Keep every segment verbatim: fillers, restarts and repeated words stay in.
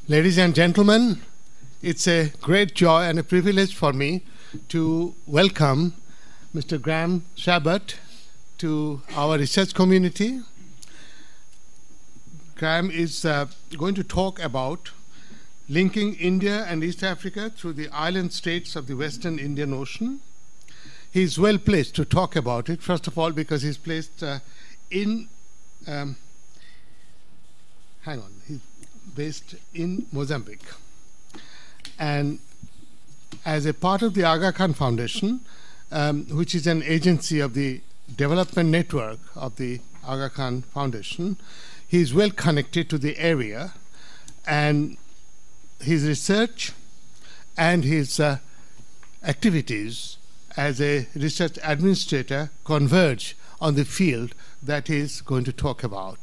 Ladies and gentlemen, it's a great joy and a privilege for me to welcome Mister Graham Sherbut to our research community. Graham is uh, going to talk about linking India and East Africa through the island states of the Western Indian Ocean. He's well placed to talk about it, first of all, because he's placed uh, in, um, hang on, he's based in Mozambique. And as a part of the Aga Khan Foundation, um, which is an agency of the development network of the Aga Khan Foundation, he is well connected to the area, and his research and his uh, activities as a research administrator converge on the field that he is going to talk about.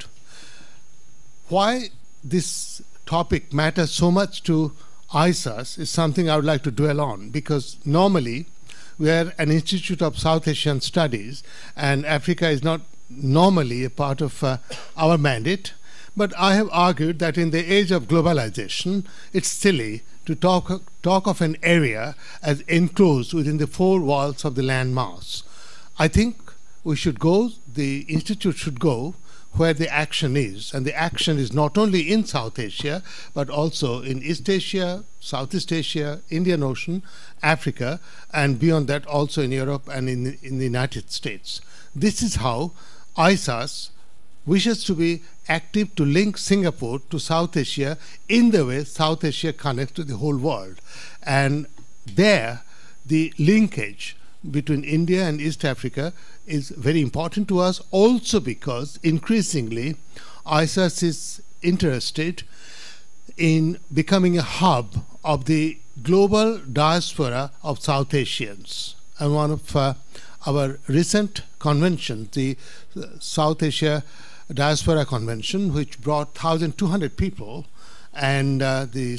Why this topic matters so much to I S A S is something I would like to dwell on, because normally we are an institute of South Asian studies and Africa is not normally a part of uh, our mandate. But I have argued that in the age of globalization, it's silly to talk, talk of an area as enclosed within the four walls of the landmass. I think we should go, the institute should go where the action is. And the action is not only in South Asia, but also in East Asia, Southeast Asia, Indian Ocean, Africa, and beyond that also in Europe and in the, in the United States. This is how I S A S wishes to be active to link Singapore to South Asia in the way South Asia connects to the whole world. And there, the linkage between India and East Africa is very important to us, also because increasingly I S A S is interested in becoming a hub of the global diaspora of South Asians. And one of uh, our recent conventions, the South Asia Diaspora Convention, which brought one thousand two hundred people, and uh, the,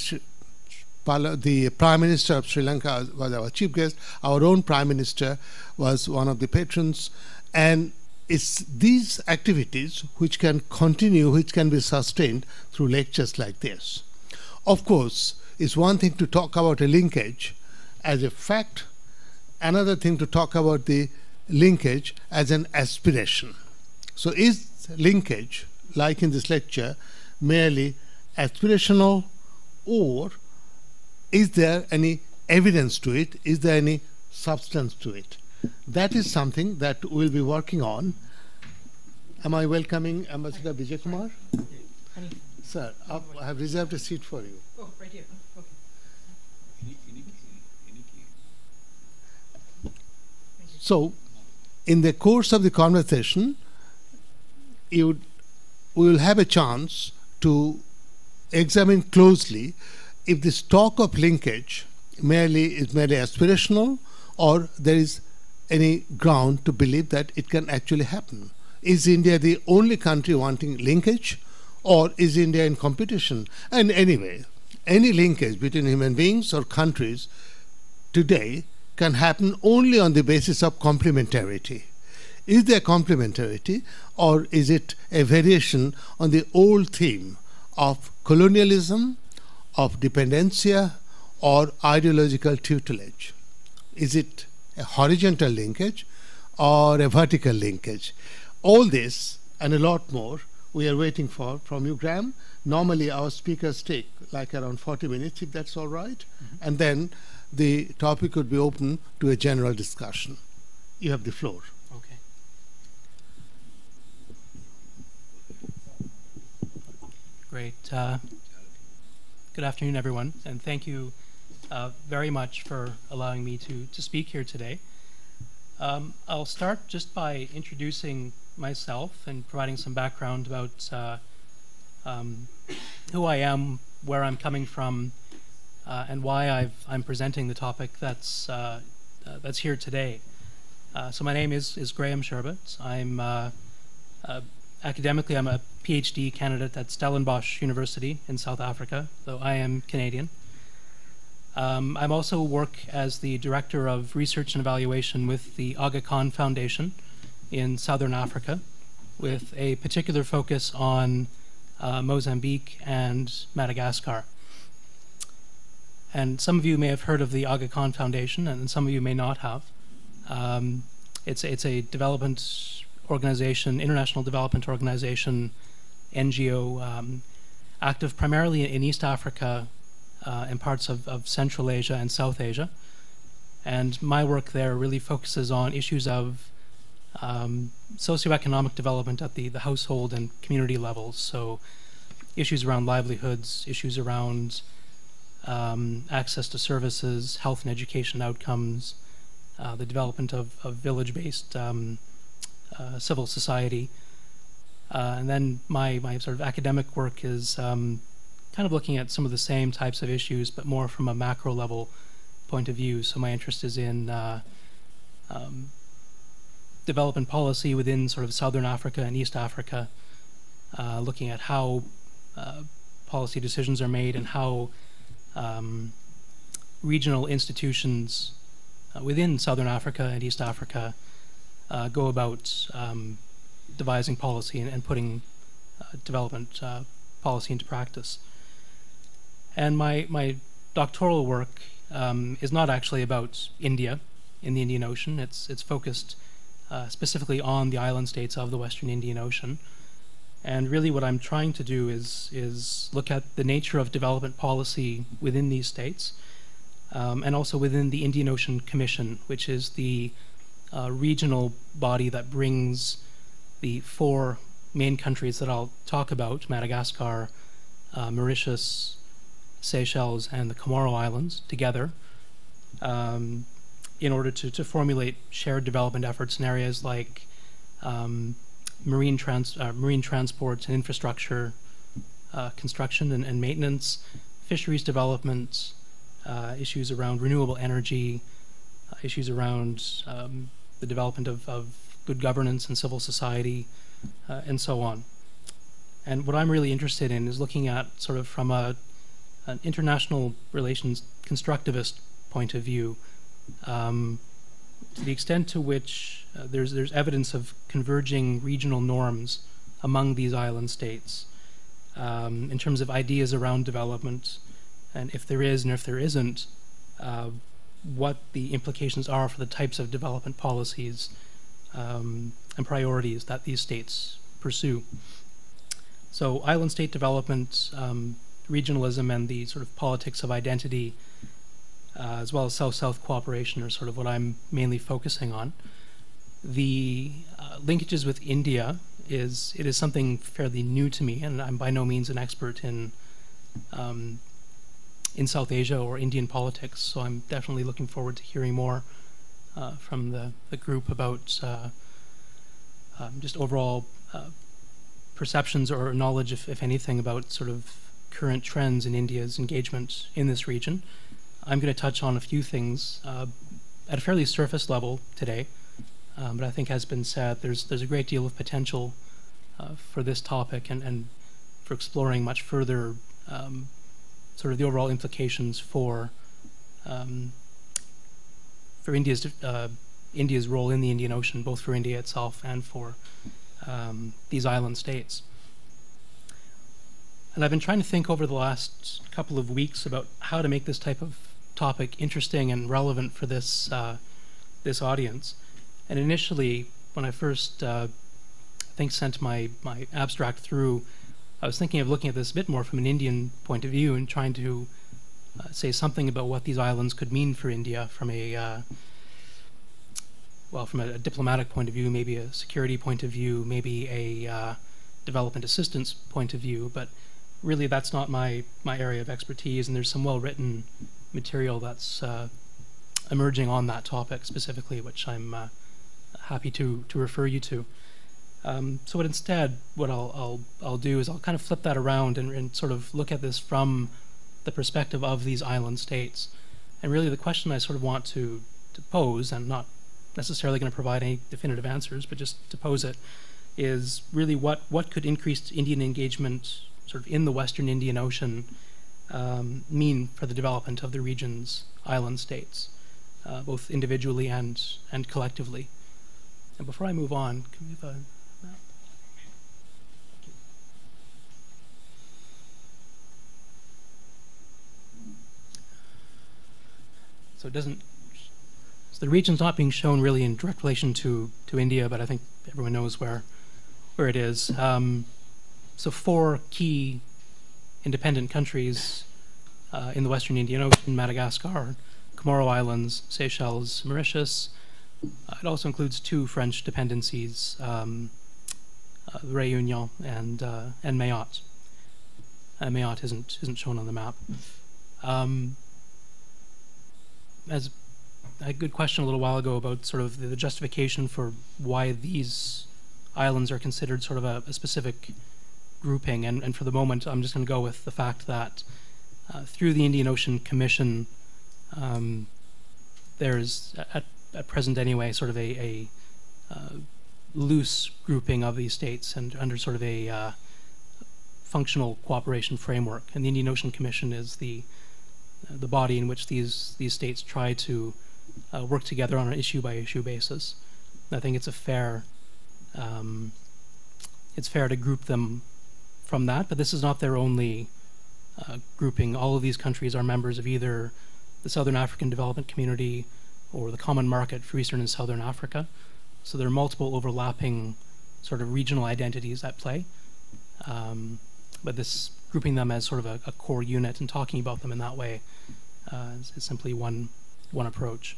the Prime Minister of Sri Lanka was our chief guest. Our own Prime Minister was one of the patrons. And it's these activities which can continue, which can be sustained through lectures like this. Of course, it's one thing to talk about a linkage as a fact, another thing to talk about the linkage as an aspiration. So is linkage, like in this lecture, merely aspirational, or is there any evidence to it? Is there any substance to it? That is something that we'll be working on. Am I welcoming Ambassador Vijay Kumar? Any? Sir, up, I have reserved a seat for you. Oh, right here. Okay. So, in the course of the conversation, you, we will have a chance to examine closely if this talk of linkage merely is merely aspirational, or there is any ground to believe that it can actually happen. Is India the only country wanting linkage, or is India in competition? And anyway, any linkage between human beings or countries today can happen only on the basis of complementarity. Is there complementarity, or is it a variation on the old theme of colonialism, of dependencia, or ideological tutelage? Is it a horizontal linkage or a vertical linkage? All this and a lot more we are waiting for from you, Graham. Normally our speakers take like around forty minutes, if that's all right. Mm-hmm. And then the topic would be open to a general discussion. You have the floor. Okay. Great. Uh, good afternoon, everyone, and thank you uh, very much for allowing me to, to speak here today. Um, I'll start just by introducing myself and providing some background about uh, um, who I am, where I'm coming from, uh, and why I've, I'm presenting the topic that's, uh, uh, that's here today. Uh, so my name is, is Graham Sherbut. I'm uh, uh, academically, I'm a PhD candidate at Stellenbosch University in South Africa, though I am Canadian. Um, I also work as the Director of Research and Evaluation with the Aga Khan Foundation in Southern Africa, with a particular focus on uh, Mozambique and Madagascar. And some of you may have heard of the Aga Khan Foundation, and some of you may not have. Um, it's, it's a development organization, international development organization, N G O, um, active primarily in East Africa uh, and parts of, of Central Asia and South Asia. And my work there really focuses on issues of um, socioeconomic development at the, the household and community levels. So issues around livelihoods, issues around um, access to services, health and education outcomes, uh, the development of, of village-based um, uh, civil society. Uh, and then my, my sort of academic work is um, kind of looking at some of the same types of issues, but more from a macro level point of view. So my interest is in uh, um, development policy within sort of Southern Africa and East Africa, uh, looking at how uh, policy decisions are made and how um, regional institutions uh, within Southern Africa and East Africa uh, go about um, devising policy and, and putting uh, development uh, policy into practice. And my, my doctoral work um, is not actually about India in the Indian Ocean. It's, it's focused uh, specifically on the island states of the Western Indian Ocean. And really what I'm trying to do is, is look at the nature of development policy within these states, um, and also within the Indian Ocean Commission, which is the uh, regional body that brings the four main countries that I'll talk about, Madagascar, uh, Mauritius, Seychelles, and the Comoro Islands, together um, in order to, to formulate shared development efforts in areas like um, marine, trans uh, marine transport and infrastructure, uh, construction and, and maintenance, fisheries development, uh, issues around renewable energy, uh, issues around um, the development of, of good governance and civil society, uh, and so on. And what I'm really interested in is looking at sort of from a, an international relations constructivist point of view, um, to the extent to which uh, there's, there's evidence of converging regional norms among these island states um, in terms of ideas around development, and if there is and if there isn't, uh, what the implications are for the types of development policies Um, and priorities that these states pursue. So island state development, um, regionalism, and the sort of politics of identity, uh, as well as South-South cooperation, are sort of what I'm mainly focusing on. The uh, linkages with India is, it is something fairly new to me, and I'm by no means an expert in um, in South Asia or Indian politics, so I'm definitely looking forward to hearing more Uh, from the, the group about uh, um, just overall uh, perceptions or knowledge, if, if anything, about sort of current trends in India's engagement in this region. I'm going to touch on a few things uh, at a fairly surface level today, um, but I think, as been said, there's, there's a great deal of potential uh, for this topic and, and for exploring much further um, sort of the overall implications for um, for India's uh, India's role in the Indian Ocean, both for India itself and for um, these island states. And I've been trying to think over the last couple of weeks about how to make this type of topic interesting and relevant for this uh, this audience. And initially, when I first uh, I think sent my my abstract through, I was thinking of looking at this a bit more from an Indian point of view and trying to Uh, say something about what these islands could mean for India from a, uh, well, from a, a diplomatic point of view, maybe a security point of view, maybe a uh, development assistance point of view, but really that's not my, my area of expertise, and there's some well-written material that's uh, emerging on that topic specifically, which I'm uh, happy to, to refer you to. Um, so what instead, what I'll, I'll, I'll do is I'll kind of flip that around and, and sort of look at this from the perspective of these island states. And really the question I sort of want to, to pose, and not necessarily going to provide any definitive answers, but just to pose it, is really what, what could increased Indian engagement sort of in the Western Indian Ocean um, mean for the development of the region's island states, uh, both individually and, and collectively. And before I move on, can we have a map? so it doesn't, so the region's not being shown really in direct relation to, to India, but I think everyone knows where, where it is. Um, so four key independent countries uh, in the Western Indian Ocean: Madagascar, Comoro Islands, Seychelles, Mauritius. Uh, it also includes two French dependencies, um, uh, Réunion and uh, and Mayotte. Uh, Mayotte isn't isn't shown on the map. Um, as a good question a little while ago about sort of the, the justification for why these islands are considered sort of a, a specific grouping, and, and for the moment I'm just going to go with the fact that uh, through the Indian Ocean Commission, um, there's at, at present anyway sort of a, a uh, loose grouping of these states and under sort of a uh, functional cooperation framework, and the Indian Ocean Commission is the uh, the body in which these these states try to uh, work together on an issue by issue basis. And I think it's a fair um, it's fair to group them from that, but this is not their only uh, grouping. All of these countries are members of either the Southern African Development Community or the Common Market for Eastern and Southern Africa. So there are multiple overlapping sort of regional identities at play. Um, but this grouping them as sort of a, a core unit and talking about them in that way uh, is, is simply one one approach.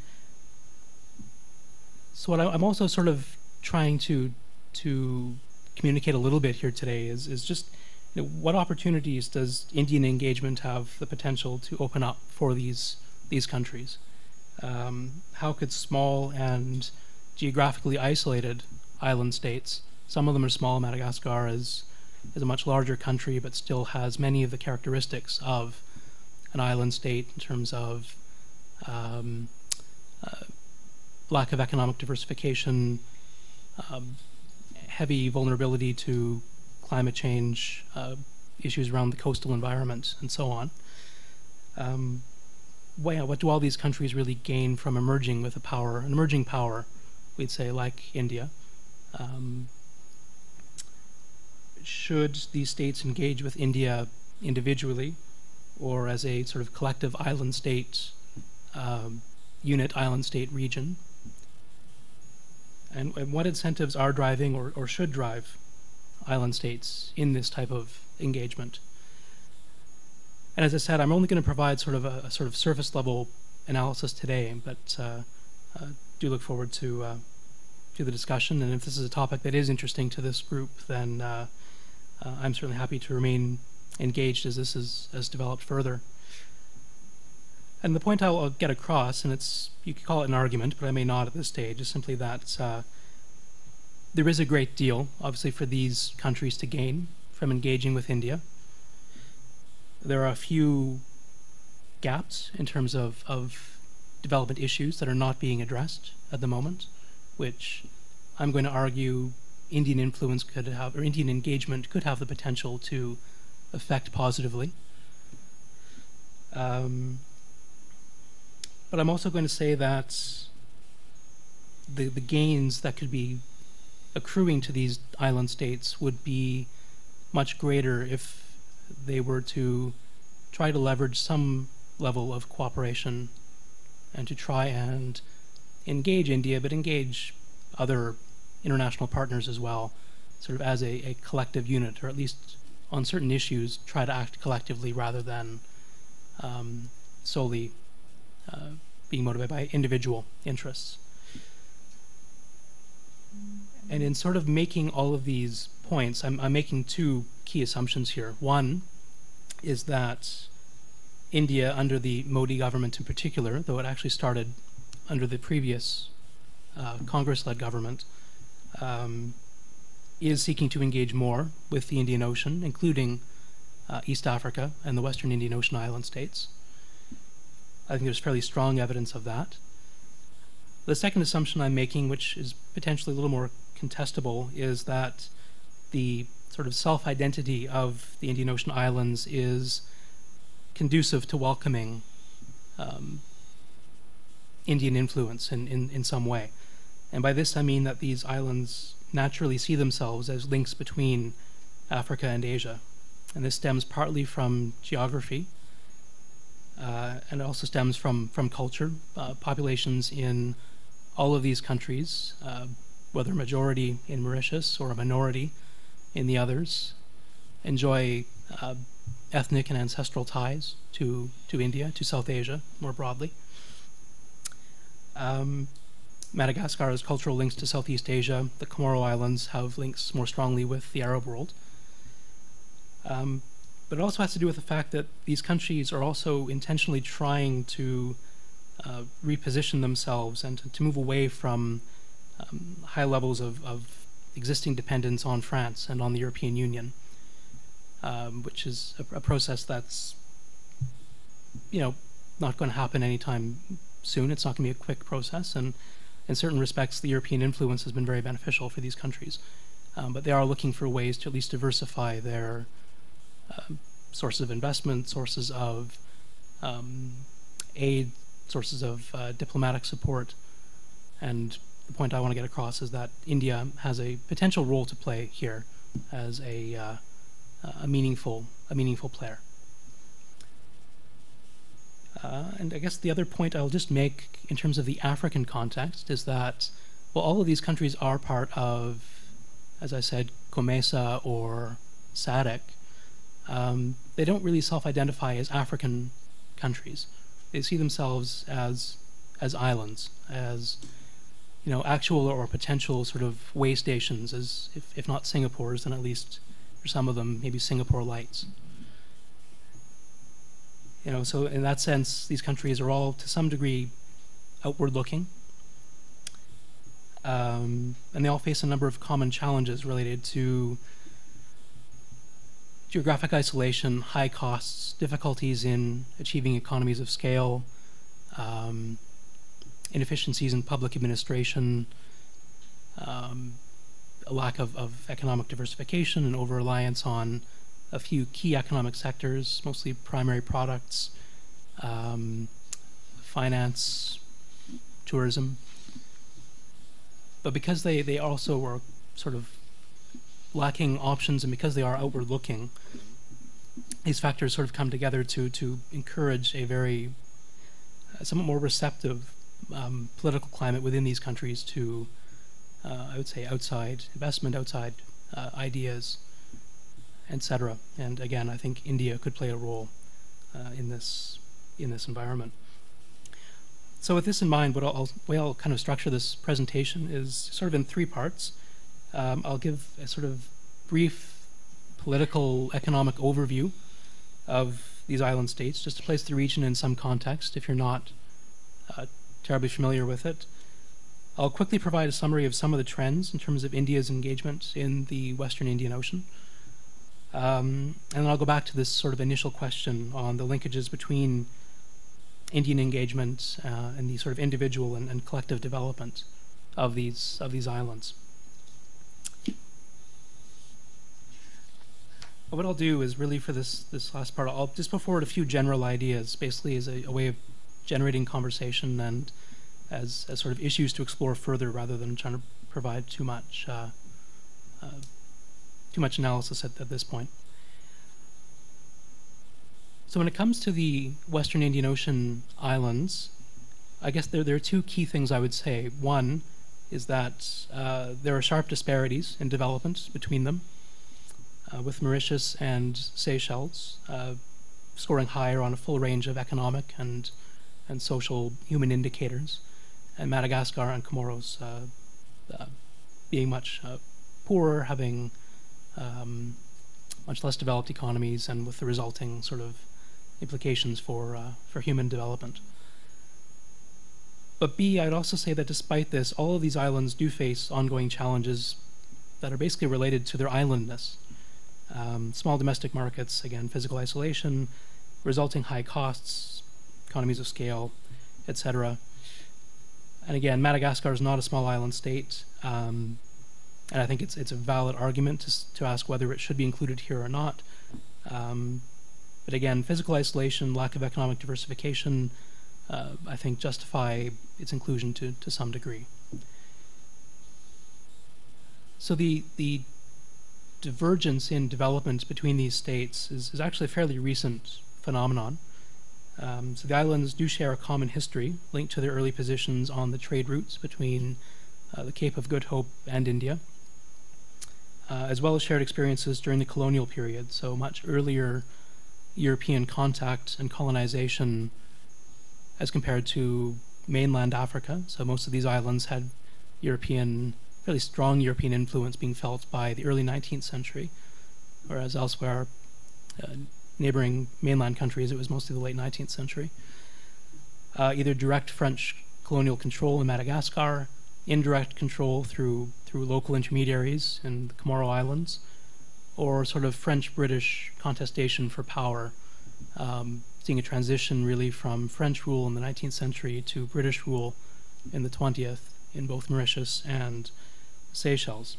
So what I, I'm also sort of trying to to communicate a little bit here today is is just, you know, what opportunities does Indian engagement have the potential to open up for these these countries? Um, how could small and geographically isolated island states, some of them are small, Madagascar is is a much larger country but still has many of the characteristics of an island state in terms of um, uh, lack of economic diversification, um, heavy vulnerability to climate change, uh, issues around the coastal environment, and so on. Um, well, what do all these countries really gain from emerging with a power, an emerging power, we'd say, like India? Um, should these states engage with India individually or as a sort of collective island state, um, unit island state region? And, and what incentives are driving or, or should drive island states in this type of engagement? And as I said, I'm only going to provide sort of a, a sort of surface level analysis today, but uh, uh, do look forward to uh, to the discussion. And if this is a topic that is interesting to this group, then uh, uh, I'm certainly happy to remain engaged as this is as developed further. And the point I'll, I'll get across, and it's, you could call it an argument, but I may not at this stage, is simply that uh, there is a great deal, obviously, for these countries to gain from engaging with India. There are a few gaps in terms of, of development issues that are not being addressed at the moment, which I'm going to argue Indian influence could have, or Indian engagement could have the potential to affect positively. Um, but I'm also going to say that the, the gains that could be accruing to these island states would be much greater if they were to try to leverage some level of cooperation and to try and engage India, but engage other international partners as well, sort of as a, a collective unit, or at least on certain issues try to act collectively rather than um, solely uh, being motivated by individual interests. And in sort of making all of these points, I'm, I'm making two key assumptions here. One is that India, under the Modi government in particular, though it actually started under the previous uh, Congress-led government, um, is seeking to engage more with the Indian Ocean, including uh, East Africa and the Western Indian Ocean island states. I think there's fairly strong evidence of that. The second assumption I'm making, which is potentially a little more contestable, is that the sort of self-identity of the Indian Ocean islands is conducive to welcoming um, Indian influence in, in, in some way. And by this I mean that these islands naturally see themselves as links between Africa and Asia. And this stems partly from geography, uh, and it also stems from, from culture. Uh, populations in all of these countries, uh, whether a majority in Mauritius or a minority in the others, enjoy uh, ethnic and ancestral ties to, to India, to South Asia more broadly. Um, Madagascar has cultural links to Southeast Asia. The Comoro Islands have links more strongly with the Arab world. Um, but it also has to do with the fact that these countries are also intentionally trying to uh, reposition themselves and to, to move away from um, high levels of, of existing dependence on France and on the European Union, um, which is a, a process that's, you know, not going to happen anytime soon. It's not going to be a quick process, and in certain respects, the European influence has been very beneficial for these countries. Um, but they are looking for ways to at least diversify their uh, sources of investment, sources of um, aid, sources of uh, diplomatic support. And the point I want to get across is that India has a potential role to play here as a, uh, a meaningful, a meaningful player. Uh, and I guess the other point I'll just make in terms of the African context is that, well, all of these countries are part of, as I said, COMESA or SADC. Um, they don't really self-identify as African countries. They see themselves as as islands, as, you know, actual or potential sort of way stations, as if, if not Singapore's, then at least for some of them, maybe Singapore Lights. You know, so in that sense, these countries are all, to some degree, outward-looking. Um, and they all face a number of common challenges related to geographic isolation, high costs, difficulties in achieving economies of scale, um, inefficiencies in public administration, um, a lack of, of economic diversification and over-reliance on a few key economic sectors, mostly primary products, um, finance, tourism. But because they, they also are sort of lacking options, and because they are outward looking, these factors sort of come together to, to encourage a very uh, somewhat more receptive um, political climate within these countries to, uh, I would say, outside investment, outside uh, ideas, et cetera. And again, I think India could play a role uh, in this in this environment. So with this in mind, what I'll, I'll, way I'll kind of structure this presentation is sort of in three parts. Um, I'll give a sort of brief political economic overview of these island states, just to place the region in some context if you're not uh, terribly familiar with it. I'll quickly provide a summary of some of the trends in terms of India's engagement in the Western Indian Ocean. Um, and then I'll go back to this sort of initial question on the linkages between Indian engagement uh, and the sort of individual and, and collective development of these of these islands. But what I'll do is really for this this last part, I'll just put forward a few general ideas, basically as a, a way of generating conversation and as, as sort of issues to explore further, rather than trying to provide too much uh, uh, too much analysis at, at this point. So when it comes to the Western Indian Ocean islands, I guess there, there are two key things I would say. One is that uh, there are sharp disparities in development between them, uh, with Mauritius and Seychelles uh, scoring higher on a full range of economic and, and social human indicators, and Madagascar and Comoros uh, uh, being much uh, poorer, having um, much less developed economies, and with the resulting sort of implications for uh, for human development. But B, I'd also say that despite this, all of these islands do face ongoing challenges that are basically related to their islandness. Um, small domestic markets, again, physical isolation, resulting high costs, economies of scale, et cetera. And again, Madagascar is not a small island state, um, and I think it's it's a valid argument to, to ask whether it should be included here or not. Um, But again, physical isolation, lack of economic diversification, uh, I think justify its inclusion to, to some degree. So the, the divergence in development between these states is, is actually a fairly recent phenomenon. Um, so the islands do share a common history linked to their early positions on the trade routes between uh, the Cape of Good Hope and India, uh, as well as shared experiences during the colonial period, so much earlier European contact and colonization as compared to mainland Africa. So most of these islands had European, really strong European influence being felt by the early nineteenth century, whereas elsewhere, uh, neighboring mainland countries, it was mostly the late nineteenth century. Uh, either direct French colonial control in Madagascar, indirect control through through local intermediaries in the Comoro Islands, or sort of French-British contestation for power, um, seeing a transition really from French rule in the nineteenth century to British rule in the twentieth in both Mauritius and Seychelles.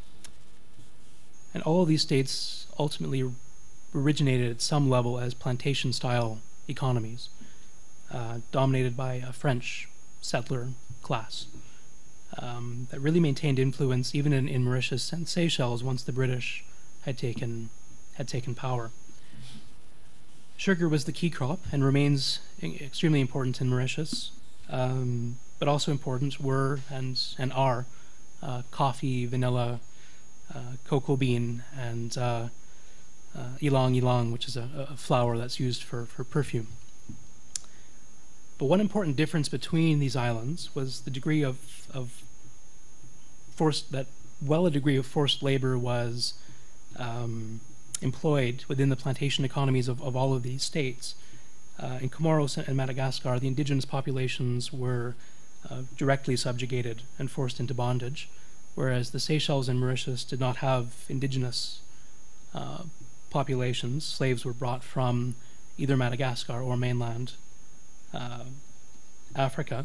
And all of these states ultimately originated at some level as plantation-style economies, uh, dominated by a French settler class um, that really maintained influence even in, in Mauritius and Seychelles once the British had taken had taken power. Sugar was the key crop and remains extremely important in Mauritius, um, but also important were and and are uh, coffee, vanilla, uh, cocoa bean, and uh, uh, ylang ylang, which is a, a flower that's used for, for perfume. But one important difference between these islands was the degree of, of forced, that well a degree of forced labor was um, employed within the plantation economies of, of all of these states. Uh, in Comoros and Madagascar, the indigenous populations were uh, directly subjugated and forced into bondage, whereas the Seychelles and Mauritius did not have indigenous uh, populations. Slaves were brought from either Madagascar or mainland uh, Africa.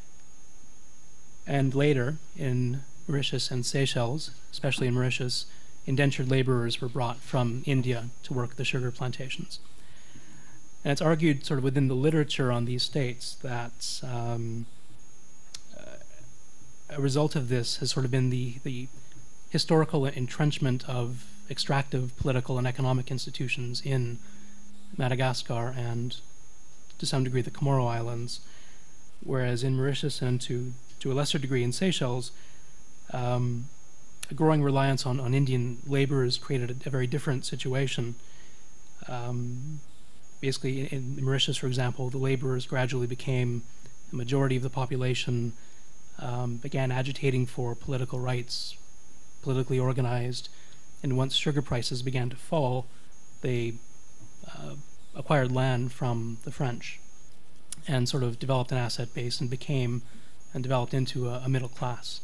And later, in Mauritius and Seychelles, especially in Mauritius, indentured laborers were brought from India to work the sugar plantations. And it's argued sort of within the literature on these states that um, a result of this has sort of been the, the historical entrenchment of extractive political and economic institutions in Madagascar and, to some degree, the Comoro Islands, whereas in Mauritius and to, to a lesser degree in Seychelles, um, a growing reliance on, on Indian laborers created a, a very different situation. Um, basically, in, in Mauritius, for example, the laborers gradually became a majority of the population, um, began agitating for political rights, politically organized, and once sugar prices began to fall, they uh, acquired land from the French and sort of developed an asset base and became and developed into a, a middle class.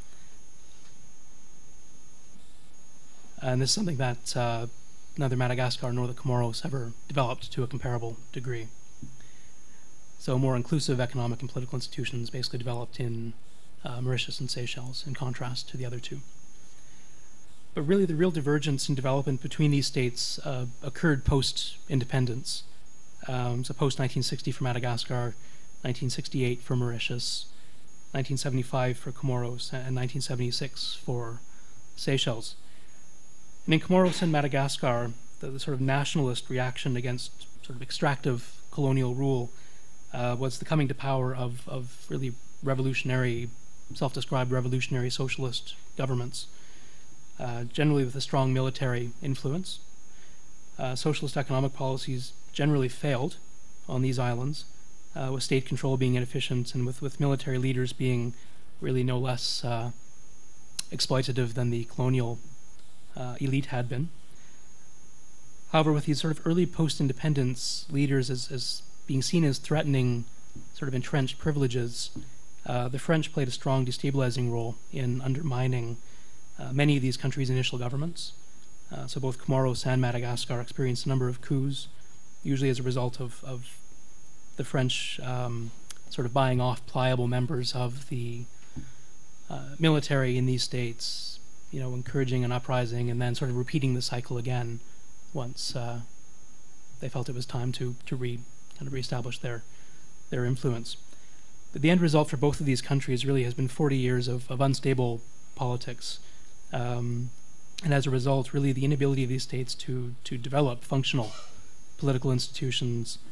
And this is something that uh, neither Madagascar nor the Comoros ever developed to a comparable degree. So more inclusive economic and political institutions basically developed in uh, Mauritius and Seychelles in contrast to the other two. But really the real divergence in development between these states uh, occurred post-independence. Um, so post nineteen sixty for Madagascar, nineteen sixty-eight for Mauritius, nineteen seventy-five for Comoros, and nineteen seventy-six for Seychelles. And in Comoros and Madagascar, the, the sort of nationalist reaction against sort of extractive colonial rule uh, was the coming to power of, of really revolutionary, self-described revolutionary socialist governments, uh, generally with a strong military influence. Uh, socialist economic policies generally failed on these islands, uh, with state control being inefficient and with, with military leaders being really no less uh, exploitative than the colonial Uh, elite had been. However, with these sort of early post-independence leaders as, as being seen as threatening sort of entrenched privileges, uh, the French played a strong destabilizing role in undermining uh, many of these countries' initial governments. Uh, so both Comoros and Madagascar experienced a number of coups, usually as a result of, of the French um, sort of buying off pliable members of the uh, military in these states, you know, encouraging an uprising and then sort of repeating the cycle again once uh, they felt it was time to to re kind of reestablish their their influence. But the end result for both of these countries really has been forty years of, of unstable politics, um, and as a result, really the inability of these states to to develop functional political institutions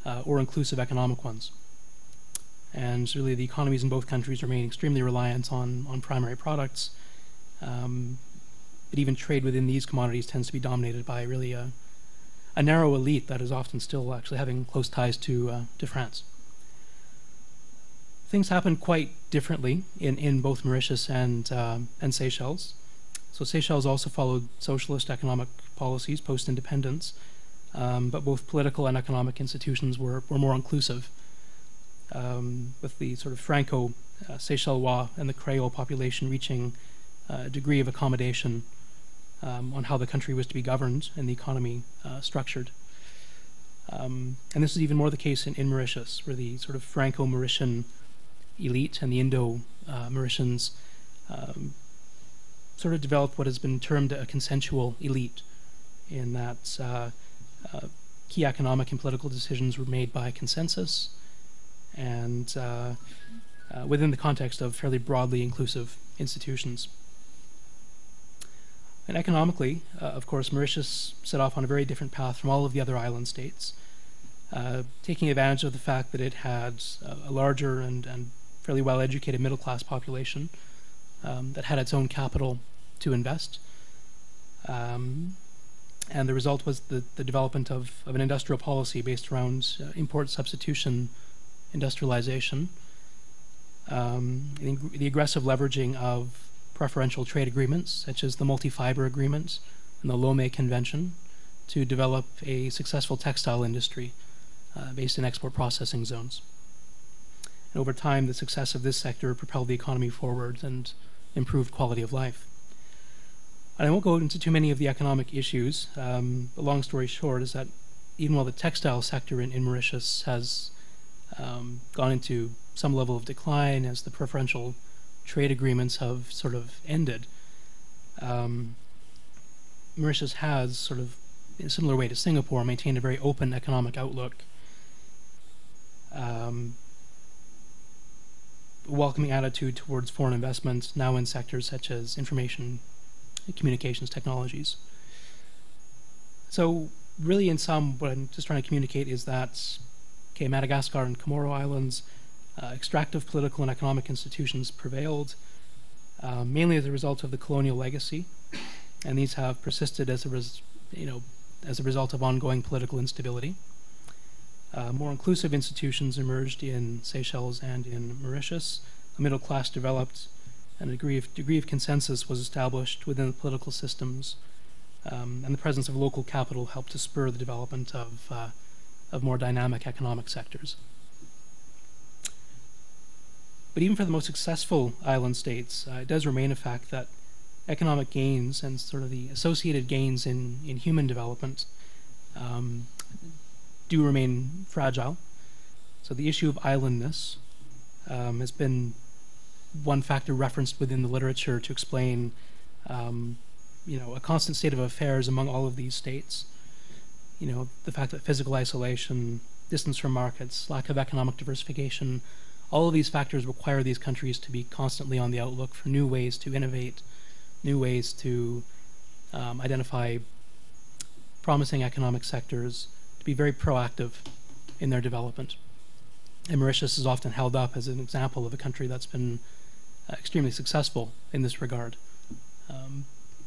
uh, or inclusive economic ones. And really the economies in both countries remain extremely reliant on, on primary products, um, but even trade within these commodities tends to be dominated by really a, a narrow elite that is often still actually having close ties to, uh, to France. Things happen quite differently in, in both Mauritius and, uh, and Seychelles. So Seychelles also followed socialist economic policies post-independence, um, but both political and economic institutions were, were more inclusive, um, with the sort of Franco-Seychellois uh, and the Creole population reaching uh, a degree of accommodation um, on how the country was to be governed and the economy uh, structured. Um, and this is even more the case in, in Mauritius, where the sort of Franco-Mauritian elite and the Indo-Mauritians um, sort of developed what has been termed a consensual elite, in that uh, uh, key economic and political decisions were made by consensus and uh, uh, within the context of fairly broadly inclusive institutions. And economically, uh, of course, Mauritius set off on a very different path from all of the other island states, uh, taking advantage of the fact that it had a, a larger and, and fairly well-educated middle-class population um, that had its own capital to invest. Um, and the result was the, the development of, of an industrial policy based around uh, import substitution industrialization, um, the, the aggressive leveraging of preferential trade agreements, such as the multi-fiber agreement and the Lomé Convention, to develop a successful textile industry uh, based in export processing zones. And over time, the success of this sector propelled the economy forward and improved quality of life. And I won't go into too many of the economic issues. Um, but long story short is that even while the textile sector in, in Mauritius has um, gone into some level of decline as the preferential trade agreements have sort of ended, um, Mauritius has sort of, in a similar way to Singapore, maintained a very open economic outlook, um, welcoming attitude towards foreign investment, now in sectors such as information and communications technologies. So really in sum, what I'm just trying to communicate is that, okay, Madagascar and Comoro Islands, uh, extractive political and economic institutions prevailed, uh, mainly as a result of the colonial legacy, and these have persisted as a res you know, as a result of ongoing political instability. Uh, more inclusive institutions emerged in Seychelles and in Mauritius. A middle class developed, and a degree of, degree of consensus was established within the political systems, um, and the presence of local capital helped to spur the development of, uh, of more dynamic economic sectors. But even for the most successful island states, uh, it does remain a fact that economic gains and sort of the associated gains in, in human development um, do remain fragile. So the issue of islandness um, has been one factor referenced within the literature to explain um, you know, a constant state of affairs among all of these states. You know, the fact that physical isolation, distance from markets, lack of economic diversification, all of these factors require these countries to be constantly on the outlook for new ways to innovate, new ways to um, identify promising economic sectors, to be very proactive in their development. And Mauritius is often held up as an example of a country that's been uh, extremely successful in this regard. Um,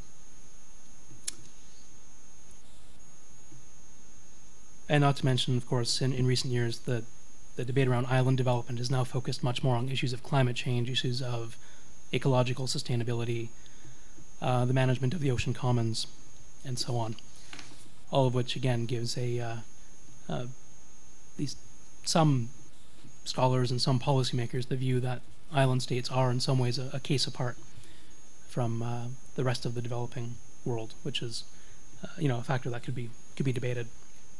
and not to mention, of course, in, in recent years, the, the debate around island development is now focused much more on issues of climate change, issues of ecological sustainability, uh, the management of the ocean commons, and so on. All of which, again, gives a, uh, uh, at least some scholars and some policymakers the view that island states are in some ways a, a case apart from uh, the rest of the developing world, which is, uh, you know, a factor that could be could be debated.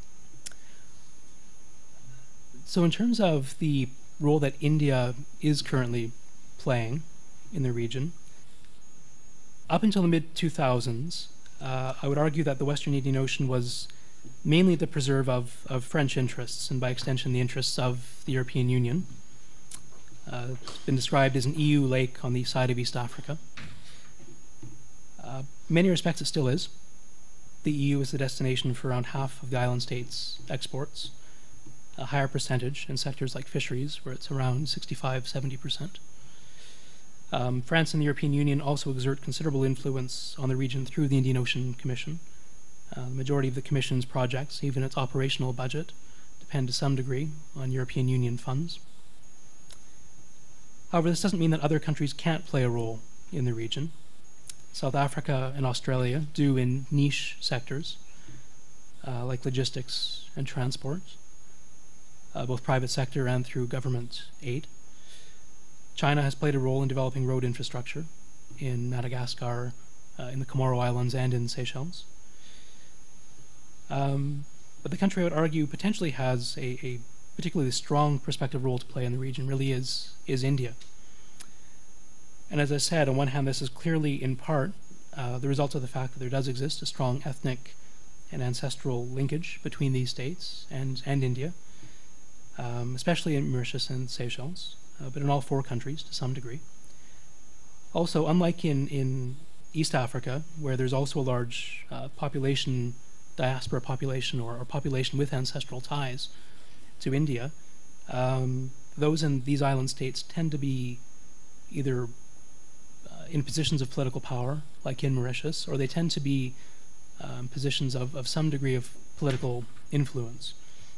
So in terms of the role that India is currently playing in the region, up until the mid two thousands, uh, I would argue that the Western Indian Ocean was mainly the preserve of, of French interests, and by extension the interests of the European Union. Uh, it's been described as an E U lake on the side of East Africa. Uh, in many respects it still is. The E U is the destination for around half of the island states' exports. a higher percentage in sectors like fisheries, where it's around sixty-five, seventy percent. Um, France and the European Union also exert considerable influence on the region through the Indian Ocean Commission. Uh, the majority of the Commission's projects, even its operational budget, depend to some degree on European Union funds. However, this doesn't mean that other countries can't play a role in the region. South Africa and Australia do in niche sectors, uh, like logistics and transport, uh, both private sector and through government aid. China has played a role in developing road infrastructure in Madagascar, uh, in the Comoro Islands, and in Seychelles. Um, but the country, I would argue, potentially has a, a particularly strong prospective role to play in the region really is, is India. And as I said, on one hand, this is clearly in part uh, the result of the fact that there does exist a strong ethnic and ancestral linkage between these states and, and India, um, especially in Mauritius and Seychelles. Uh, but in all four countries to some degree. Also, unlike in, in East Africa, where there's also a large uh, population, diaspora population, or, or population with ancestral ties to India, um, those in these island states tend to be either uh, in positions of political power, like in Mauritius, or they tend to be um, positions of, of some degree of political influence.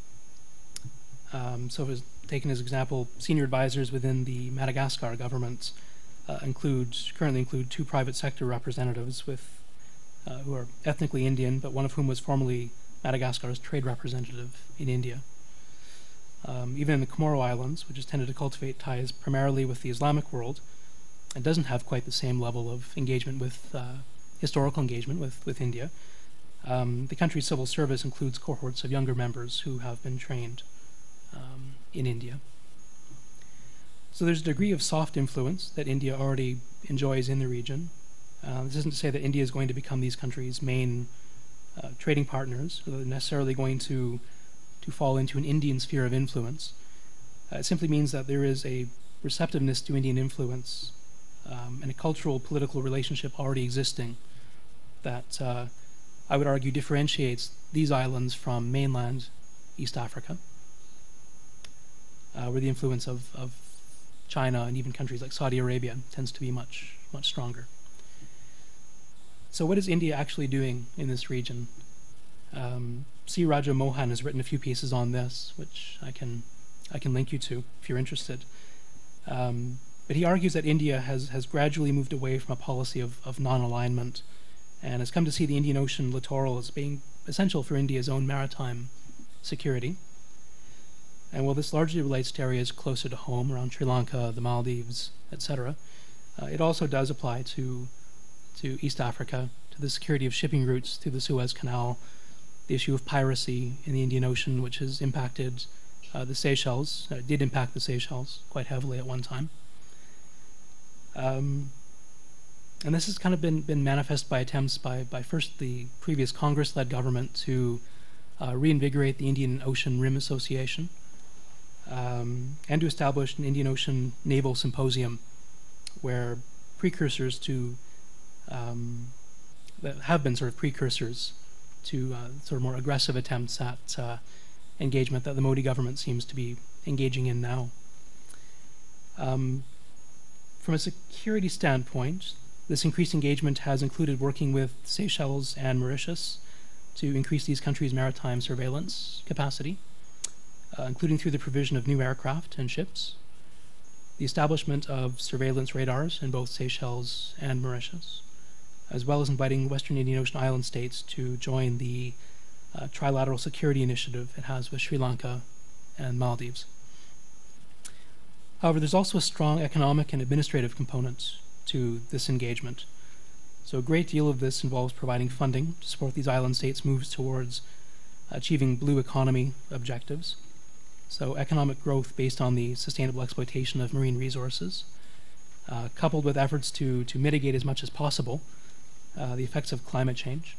Um, so, as taken as example, senior advisors within the Madagascar government uh, include currently include two private sector representatives with uh, who are ethnically Indian, but one of whom was formerly Madagascar's trade representative in India. Um, even in the Comoro Islands, which has tended to cultivate ties primarily with the Islamic world, and doesn't have quite the same level of engagement with uh, historical engagement with with India, um, the country's civil service includes cohorts of younger members who have been trained Um, in India. So there's a degree of soft influence that India already enjoys in the region. Uh, this isn't to say that India is going to become these countries' main uh, trading partners, or they're necessarily going to, to fall into an Indian sphere of influence. Uh, it simply means that there is a receptiveness to Indian influence um, and a cultural political relationship already existing that uh, I would argue differentiates these islands from mainland East Africa, Uh, where the influence of, of China and even countries like Saudi Arabia tends to be much, much stronger. So what is India actually doing in this region? Um, C. Raja Mohan has written a few pieces on this, which I can, I can link you to if you're interested. Um, but he argues that India has, has gradually moved away from a policy of, of non-alignment and has come to see the Indian Ocean littoral as being essential for India's own maritime security. And while this largely relates to areas closer to home, around Sri Lanka, the Maldives, et cetera, uh, it also does apply to, to East Africa, to the security of shipping routes through the Suez Canal, the issue of piracy in the Indian Ocean, which has impacted uh, the Seychelles, uh, did impact the Seychelles quite heavily at one time. Um, and this has kind of been, been manifest by attempts by, by first the previous Congress-led government to uh, reinvigorate the Indian Ocean Rim Association, Um, and to establish an Indian Ocean Naval Symposium, where precursors to, um, that have been sort of precursors to uh, sort of more aggressive attempts at uh, engagement that the Modi government seems to be engaging in now. Um, from a security standpoint, this increased engagement has included working with Seychelles and Mauritius to increase these countries' maritime surveillance capacity, Uh, including through the provision of new aircraft and ships, the establishment of surveillance radars in both Seychelles and Mauritius, as well as inviting Western Indian Ocean island states to join the uh, trilateral security initiative it has with Sri Lanka and Maldives. However, there's also a strong economic and administrative component to this engagement. So a great deal of this involves providing funding to support these island states' moves towards achieving blue economy objectives. So economic growth based on the sustainable exploitation of marine resources, uh, coupled with efforts to, to mitigate as much as possible uh, the effects of climate change.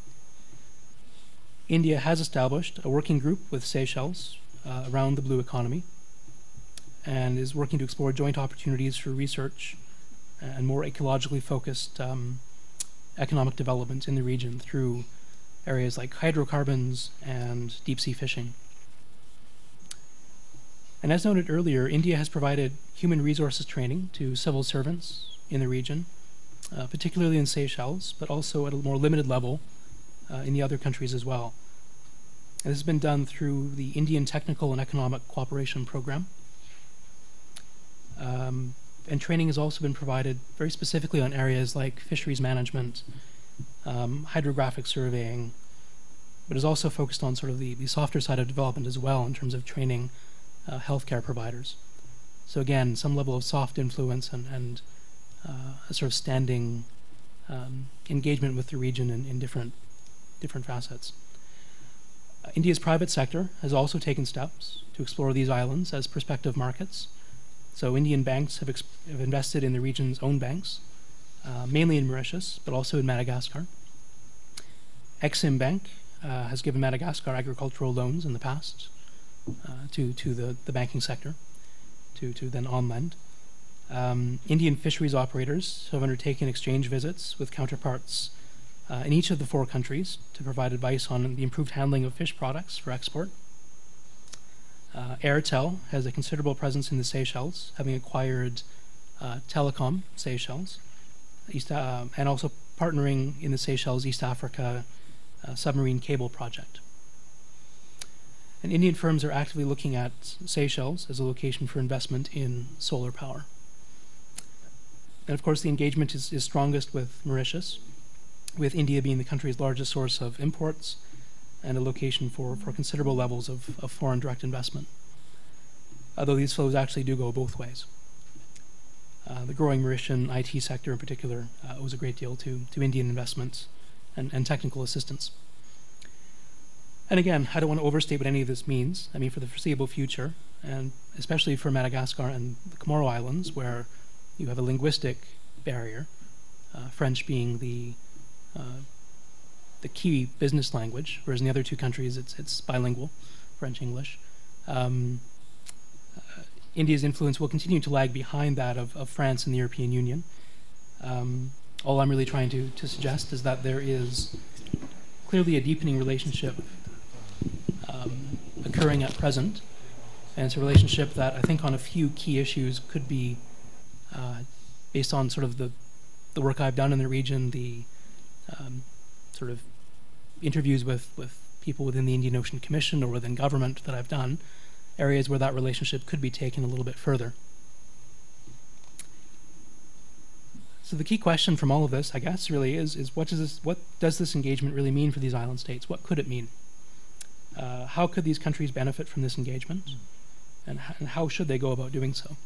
India has established a working group with Seychelles uh, around the blue economy and is working to explore joint opportunities for research and more ecologically focused um, economic development in the region through areas like hydrocarbons and deep-sea fishing. And as noted earlier, India has provided human resources training to civil servants in the region, uh, particularly in Seychelles, but also at a more limited level uh, in the other countries as well. And this has been done through the Indian Technical and Economic Cooperation Program. Um, and training has also been provided very specifically on areas like fisheries management, um, hydrographic surveying, but is also focused on sort of the, the softer side of development as well in terms of training uh, healthcare providers. So again, some level of soft influence and, and uh, a sort of standing um, engagement with the region in, in different, different facets. Uh, India's private sector has also taken steps to explore these islands as prospective markets. So Indian banks have, exp have invested in the region's own banks, uh, mainly in Mauritius, but also in Madagascar. Exim Bank uh, has given Madagascar agricultural loans in the past uh, to, to the, the banking sector, to, to then on-lend. Um, Indian fisheries operators have undertaken exchange visits with counterparts uh, in each of the four countries to provide advice on the improved handling of fish products for export. Uh, Airtel has a considerable presence in the Seychelles, having acquired uh, Telecom Seychelles, East, uh, and also partnering in the Seychelles East Africa uh, submarine cable project. And Indian firms are actively looking at Seychelles as a location for investment in solar power. And of course, the engagement is, is strongest with Mauritius, with India being the country's largest source of imports and a location for, for considerable levels of, of foreign direct investment, although these flows actually do go both ways. Uh, the growing Mauritian I T sector in particular uh, owes a great deal to, to Indian investments and, and technical assistance. And again, I don't want to overstate what any of this means. I mean, for the foreseeable future, and especially for Madagascar and the Comoro Islands, where you have a linguistic barrier, uh, French being the uh, the key business language, whereas in the other two countries it's, it's bilingual, French-English. Um, uh, India's influence will continue to lag behind that of, of France and the European Union. Um, all I'm really trying to, to suggest is that there is clearly a deepening relationship um, occurring at present, and it's a relationship that I think on a few key issues could be, uh, based on sort of the, the work I've done in the region, the um, sort of interviews with, with people within the Indian Ocean Commission or within government that I've done, areas where that relationship could be taken a little bit further. So the key question from all of this, I guess, really is, is what, does this, what does this engagement really mean for these island states? What could it mean? Uh, how could these countries benefit from this engagement? And, and how should they go about doing so?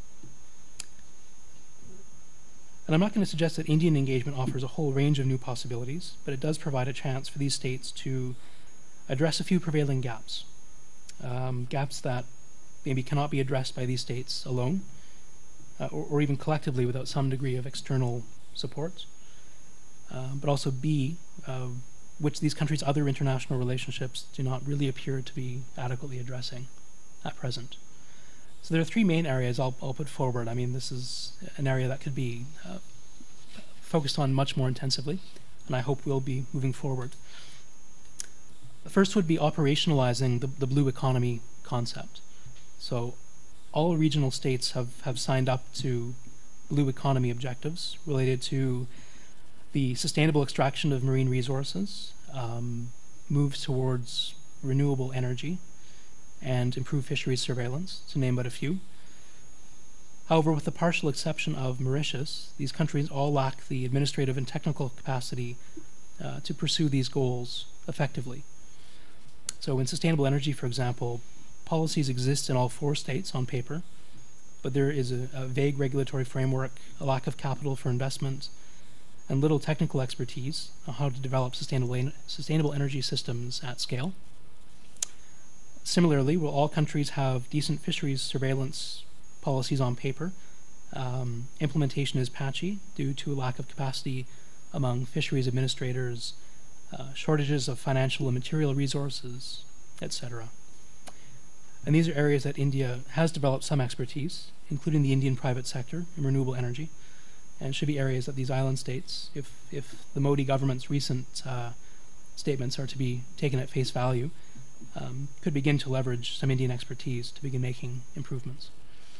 And I'm not going to suggest that Indian engagement offers a whole range of new possibilities, but it does provide a chance for these states to address a few prevailing gaps. Um, gaps that maybe cannot be addressed by these states alone, uh, or, or even collectively without some degree of external support. Uh, but also B, uh, which these countries' other international relationships do not really appear to be adequately addressing at present. So there are three main areas I'll, I'll put forward. I mean, this is an area that could be uh, focused on much more intensively, and I hope we'll be moving forward. The first would be operationalizing the, the blue economy concept. So all regional states have, have signed up to blue economy objectives related to the sustainable extraction of marine resources, um, moves towards renewable energy, and improve fisheries surveillance, to name but a few. However, with the partial exception of Mauritius, these countries all lack the administrative and technical capacity uh, to pursue these goals effectively. So in sustainable energy, for example, policies exist in all four states on paper, but there is a, a vague regulatory framework, a lack of capital for investment, and little technical expertise on how to develop sustainable, en sustainable energy systems at scale. Similarly, while all countries have decent fisheries surveillance policies on paper, um, implementation is patchy due to a lack of capacity among fisheries administrators, uh, shortages of financial and material resources, et cetera. And these are areas that India has developed some expertise, including the Indian private sector in renewable energy, and should be areas that these island states, if, if the Modi government's recent uh, statements are to be taken at face value, um, could begin to leverage some Indian expertise to begin making improvements.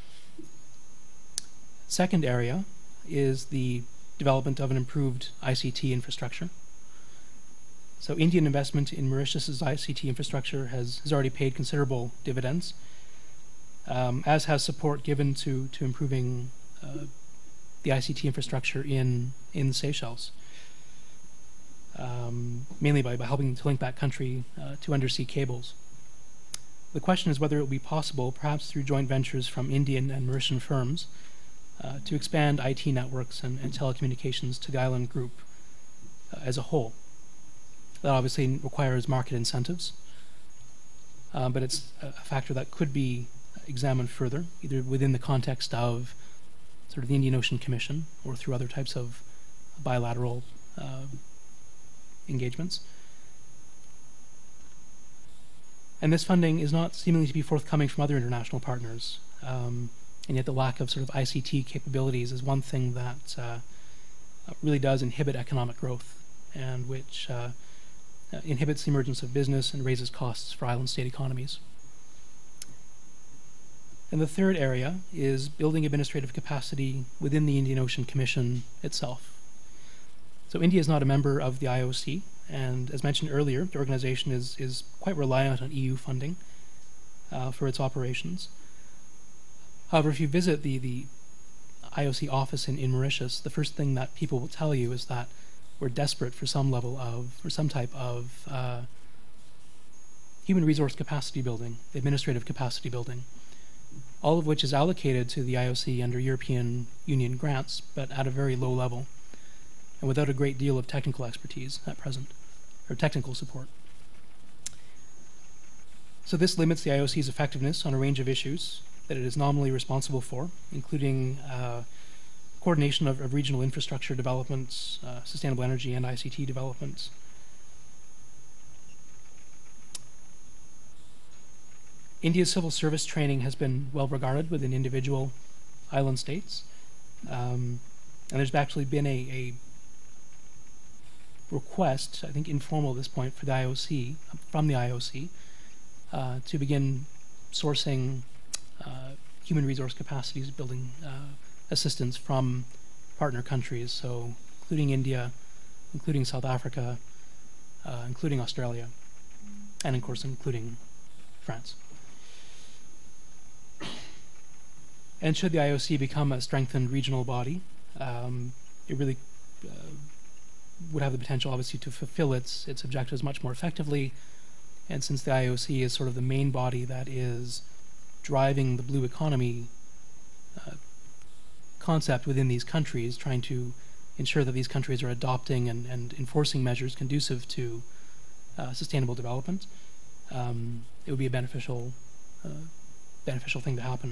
Second area is the development of an improved I C T infrastructure. So Indian investment in Mauritius's I C T infrastructure has, has already paid considerable dividends, um, as has support given to, to improving uh, the I C T infrastructure in, in Seychelles, um, mainly by, by helping to link that country uh, to undersea cables. The question is whether it will be possible, perhaps through joint ventures from Indian and Mauritian firms, uh, to expand I T networks and, and telecommunications to the island group uh, as a whole. That obviously requires market incentives, uh, but it's a factor that could be examined further, either within the context of sort of the Indian Ocean Commission or through other types of bilateral uh, engagements. And this funding is not seemingly to be forthcoming from other international partners, um, and yet the lack of sort of I C T capabilities is one thing that uh, really does inhibit economic growth, and which uh, Uh, inhibits the emergence of business and raises costs for island state economies. And the third area is building administrative capacity within the Indian Ocean Commission itself. So India is not a member of the I O C, and as mentioned earlier, the organization is, is quite reliant on E U funding uh, for its operations. However, if you visit the, the I O C office in, in Mauritius, the first thing that people will tell you is that we're desperate for some level of, or some type of uh, human resource capacity building, administrative capacity building, all of which is allocated to the I O C under European Union grants, but at a very low level, and without a great deal of technical expertise at present, or technical support. So this limits the I O C's effectiveness on a range of issues that it is nominally responsible for, including uh, coordination of, of regional infrastructure developments, uh, sustainable energy and I C T developments. India's civil service training has been well regarded within individual island states, um, and there's actually been a, a request, I think informal at this point, for the I O C, from the I O C, uh, to begin sourcing uh, human resource capacities building uh, assistance from partner countries, so including India, including South Africa, uh, including Australia, and of course including France. And should the I O C become a strengthened regional body, um, it really uh, would have the potential, obviously, to fulfill its, its objectives much more effectively. And since the I O C is sort of the main body that is driving the blue economy uh, concept within these countries, trying to ensure that these countries are adopting and, and enforcing measures conducive to uh, sustainable development, um, it would be a beneficial, uh, beneficial thing to happen.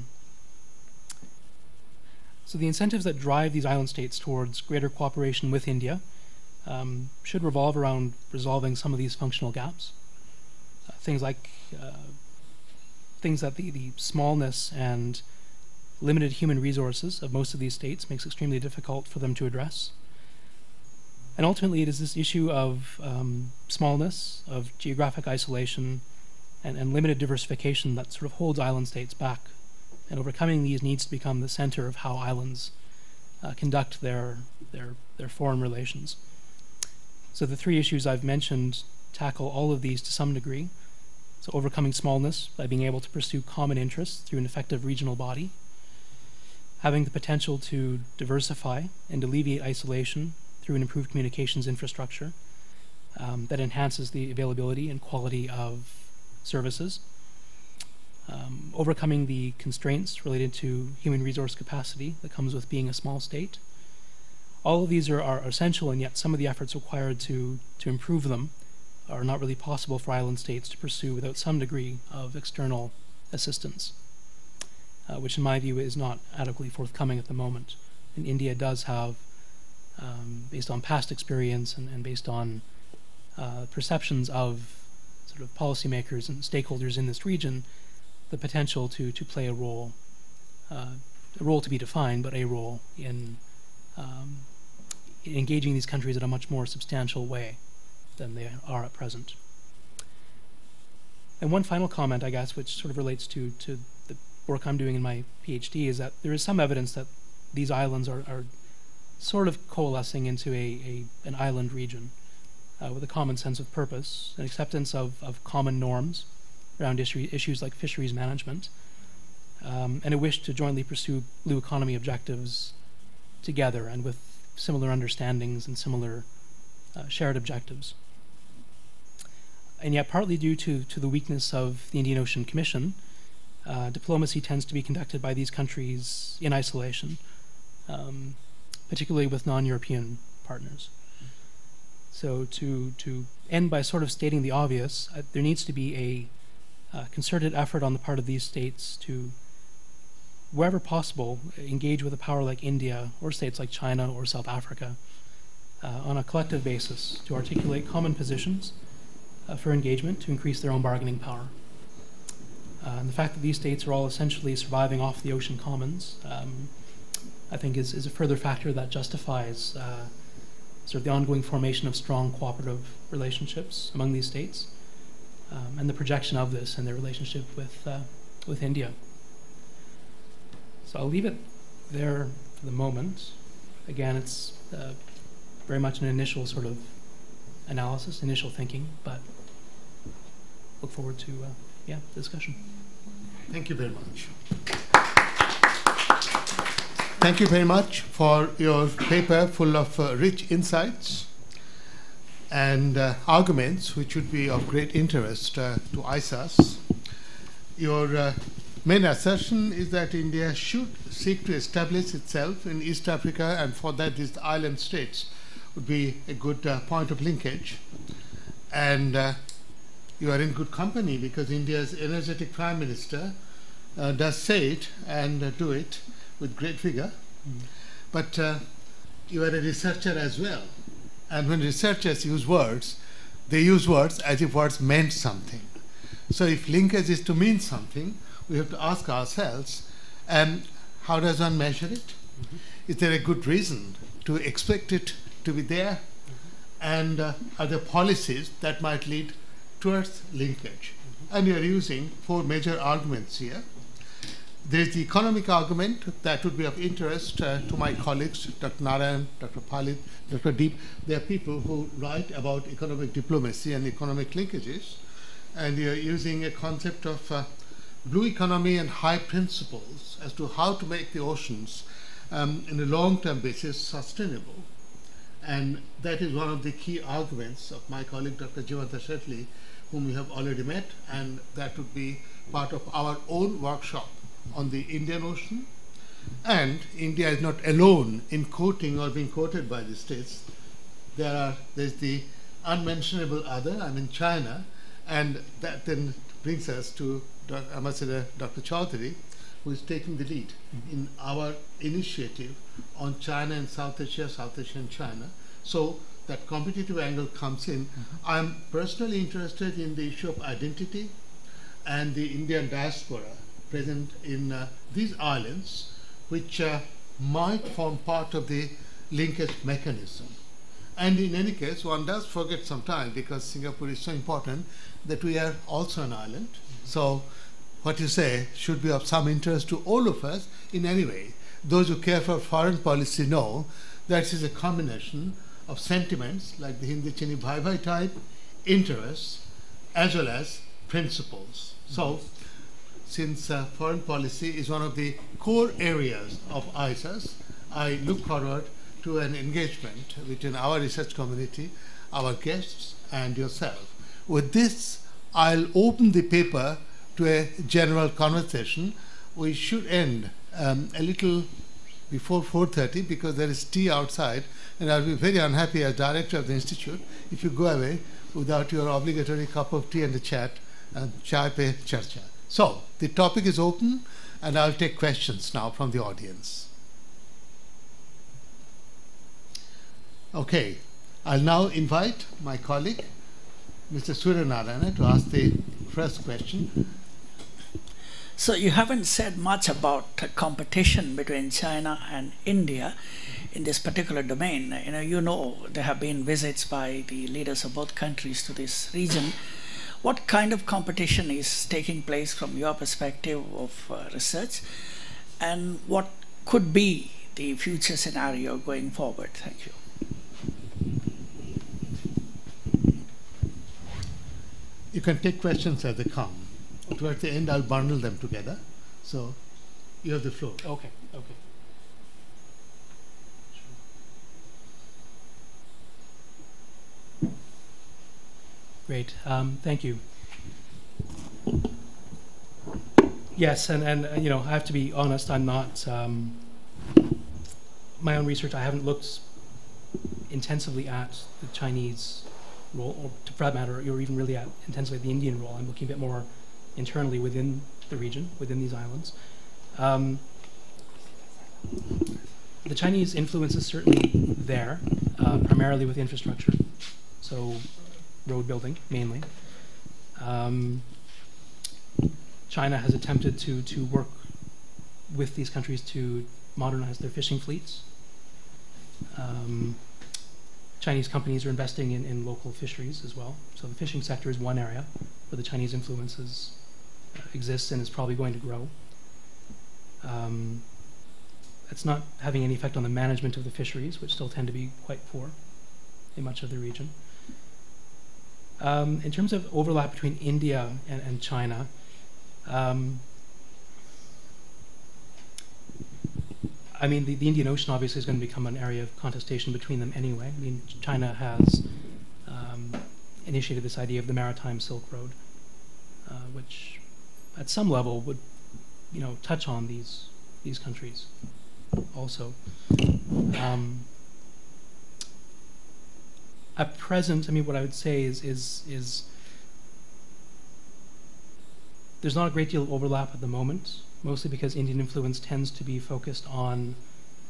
So the incentives that drive these island states towards greater cooperation with India um, should revolve around resolving some of these functional gaps. Uh, things like uh, things that the, the smallness and limited human resources of most of these states makes extremely difficult for them to address. And ultimately it is this issue of um, smallness, of geographic isolation, and, and limited diversification that sort of holds island states back. And overcoming these needs to become the center of how islands uh, conduct their, their, their foreign relations. So the three issues I've mentioned tackle all of these to some degree. So overcoming smallness by being able to pursue common interests through an effective regional body, having the potential to diversify and alleviate isolation through an improved communications infrastructure um, that enhances the availability and quality of services, um, overcoming the constraints related to human resource capacity that comes with being a small state. All of these are, are essential, and yet some of the efforts required to, to improve them are not really possible for island states to pursue without some degree of external assistance, uh, which in my view is not adequately forthcoming at the moment. And India does have, um, based on past experience and, and based on uh, perceptions of sort of policymakers and stakeholders in this region, the potential to, to play a role, uh, a role to be defined, but a role in, um, in engaging these countries in a much more substantial way than they are at present. And one final comment, I guess, which sort of relates to, to the work I'm doing in my PhD, is that there is some evidence that these islands are, are sort of coalescing into a, a an island region uh, with a common sense of purpose, an acceptance of, of common norms around issue, issues like fisheries management, um, and a wish to jointly pursue blue economy objectives together and with similar understandings and similar uh, shared objectives. And yet, partly due to, to the weakness of the Indian Ocean Commission, uh, diplomacy tends to be conducted by these countries in isolation, um, particularly with non-European partners. So to, to end by sort of stating the obvious, uh, there needs to be a uh, concerted effort on the part of these states to, wherever possible, engage with a power like India or states like China or South Africa uh, on a collective basis to articulate common positions Uh, for engagement to increase their own bargaining power. Uh, and the fact that these states are all essentially surviving off the ocean commons, um, I think is, is a further factor that justifies uh, sort of the ongoing formation of strong cooperative relationships among these states, um, and the projection of this in their relationship with, uh, with India. So I'll leave it there for the moment. Again, it's uh, very much an initial sort of analysis, initial thinking, but look forward to uh, yeah, the discussion. Thank you very much. Thank you very much for your paper full of uh, rich insights and uh, arguments which would be of great interest uh, to I S A S. Your uh, main assertion is that India should seek to establish itself in East Africa, and for that these island states would be a good uh, point of linkage. And uh, you are in good company, because India's energetic Prime Minister uh, does say it and uh, do it with great vigor. Mm. But uh, you are a researcher as well. And when researchers use words, they use words as if words meant something. So if linkage is to mean something, we have to ask ourselves, um, how does one measure it? Mm-hmm. Is there a good reason to expect it to be there? Mm-hmm. And uh, are there policies that might lead towards linkage? Mm-hmm. And we are using four major arguments here. There is the economic argument that would be of interest uh, to my colleagues, Doctor Narayan, Doctor Palit, Doctor Deep. They are people who write about economic diplomacy and economic linkages. And we are using a concept of uh, blue economy and high principles as to how to make the oceans um, in a long-term basis sustainable. And that is one of the key arguments of my colleague, Doctor Jivanta Shetty, whom we have already met, and that would be part of our own workshop on the Indian Ocean. And India is not alone in quoting or being quoted by the states. There are, there's the unmentionable other, I mean China, and that then brings us to Ambassador Doctor Chaudhary, who is taking the lead mm-hmm. in our initiative on China and South Asia, South Asia and China. So that competitive angle comes in. Mm-hmm. I'm personally interested in the issue of identity and the Indian diaspora present in uh, these islands, which uh, might form part of the linkage mechanism. And in any case, one does forget sometimes, because Singapore is so important, that we are also an island. Mm-hmm. So what you say should be of some interest to all of us in any way. Those who care for foreign policy know that it is a combination of sentiments like the Hindi Chini Bhai Bhai type, interests, as well as principles. Mm-hmm. So since uh, foreign policy is one of the core areas of I S A S, I look forward to an engagement between our research community, our guests, and yourself. With this, I'll open the paper to a general conversation. We should end um, a little before four thirty, because there is tea outside, and I'll be very unhappy as director of the institute if you go away without your obligatory cup of tea and a chat, and chai pe charcha. So the topic is open, and I'll take questions now from the audience. Okay, I'll now invite my colleague, Mister Surya Narayana, to ask the first question. So you haven't said much about competition between China and India in this particular domain. You know, you know there have been visits by the leaders of both countries to this region. what kind of competition is taking place from your perspective of uh, research, and what could be the future scenario going forward? Thank you. You can take questions as they come. Towards the end, I'll bundle them together. So you have the floor. Okay, okay. Great, um, thank you. Yes, and, and uh, you know, I have to be honest, I'm not, um, my own research, I haven't looked intensively at the Chinese role, or to, for that matter, or even really at intensively at the Indian role. I'm looking a bit more internally within the region, within these islands. Um, the Chinese influence is certainly there, uh, primarily with infrastructure, so road building mainly. Um, China has attempted to, to work with these countries to modernize their fishing fleets. Um, Chinese companies are investing in, in local fisheries as well. So the fishing sector is one area where the Chinese influence is, uh, exists and is probably going to grow. Um, it's not having any effect on the management of the fisheries, which still tend to be quite poor in much of the region. Um, in terms of overlap between India and, and China, um, I mean, the, the Indian Ocean obviously is going to become an area of contestation between them anyway. I mean, China has um, initiated this idea of the Maritime Silk Road, uh, which at some level would, you know, touch on these these countries also. Um, at present, I mean, what I would say is is is there's not a great deal of overlap at the moment, mostly because Indian influence tends to be focused on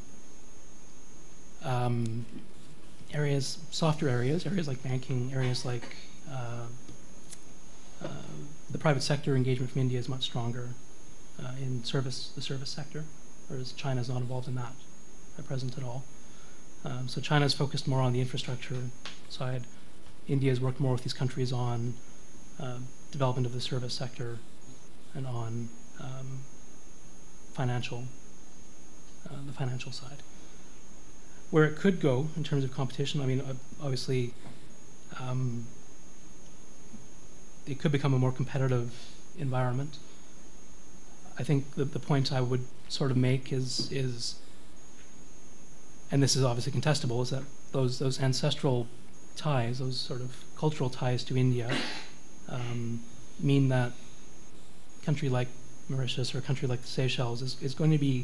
um, areas, softer areas, areas like banking, areas like uh, uh, the private sector engagement from India is much stronger uh, in service, the service sector, whereas China is not involved in that at present at all. Um, so China is focused more on the infrastructure side. India has worked more with these countries on uh, development of the service sector and on um, financial, uh, the financial side. Where it could go in terms of competition, I mean, obviously, um, it could become a more competitive environment. I think the, the point I would sort of make is, is, and this is obviously contestable, is that those those ancestral ties, those sort of cultural ties to India, um, mean that a country like Mauritius or a country like the Seychelles is, is going to be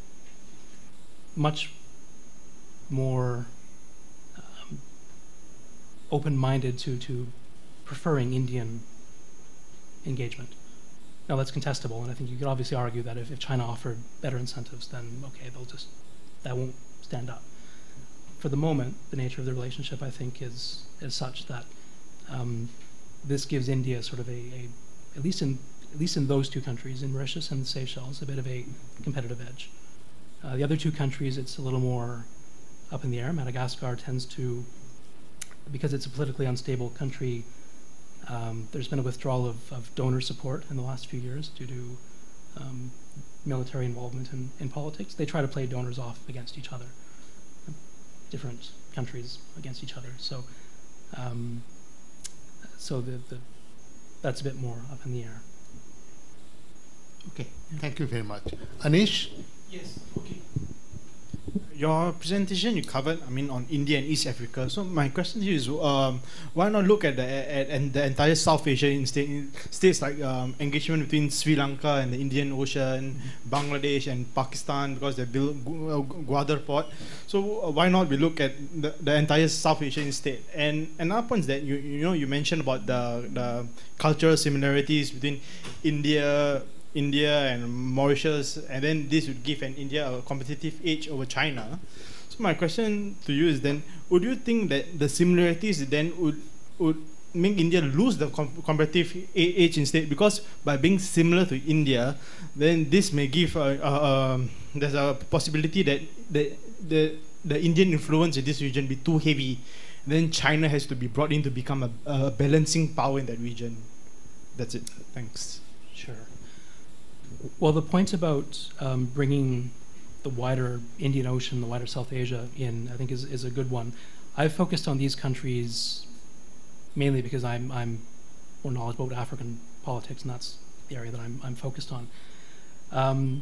much more um, open-minded to, to preferring Indian engagement. Now that's contestable, and I think you could obviously argue that if, if China offered better incentives, then okay, they'll just, that won't stand up. For the moment, the nature of the relationship, I think, is is such that um, this gives India sort of a, a at least in at least in those two countries, in Mauritius and the Seychelles, a bit of a competitive edge. Uh, the other two countries, it's a little more up in the air. Madagascar tends to, because it's a politically unstable country, um, there's been a withdrawal of, of donor support in the last few years due to um, military involvement in, in politics. They try to play donors off against each other, different countries against each other. So, um, so the, the, that's a bit more up in the air. Okay, thank you very much. Anish? Yes, okay. Your presentation you covered, I mean, on India and East Africa. So my question to you is, um, why not look at the at, at the entire South Asia in state, states like um, engagement between Sri Lanka and the Indian Ocean, mm-hmm. Bangladesh and Pakistan, because they build Gwadar port. So uh, why not we look at the, the entire South Asian state? And another point is that you you know you mentioned about the the cultural similarities between India. India and Mauritius, and then this would give an India a competitive edge over China. So my question to you is then, would you think that the similarities then would would make India lose the com competitive edge instead? Because by being similar to India, then this may give a, a, a there's a possibility that the the the Indian influence in this region be too heavy. Then China has to be brought in to become a, a balancing power in that region. That's it. Thanks. Sure. Well, the point about um, bringing the wider Indian Ocean, the wider South Asia in, I think is, is a good one. I've focused on these countries mainly because I'm, I'm more knowledgeable about African politics, and that's the area that I'm, I'm focused on. Um,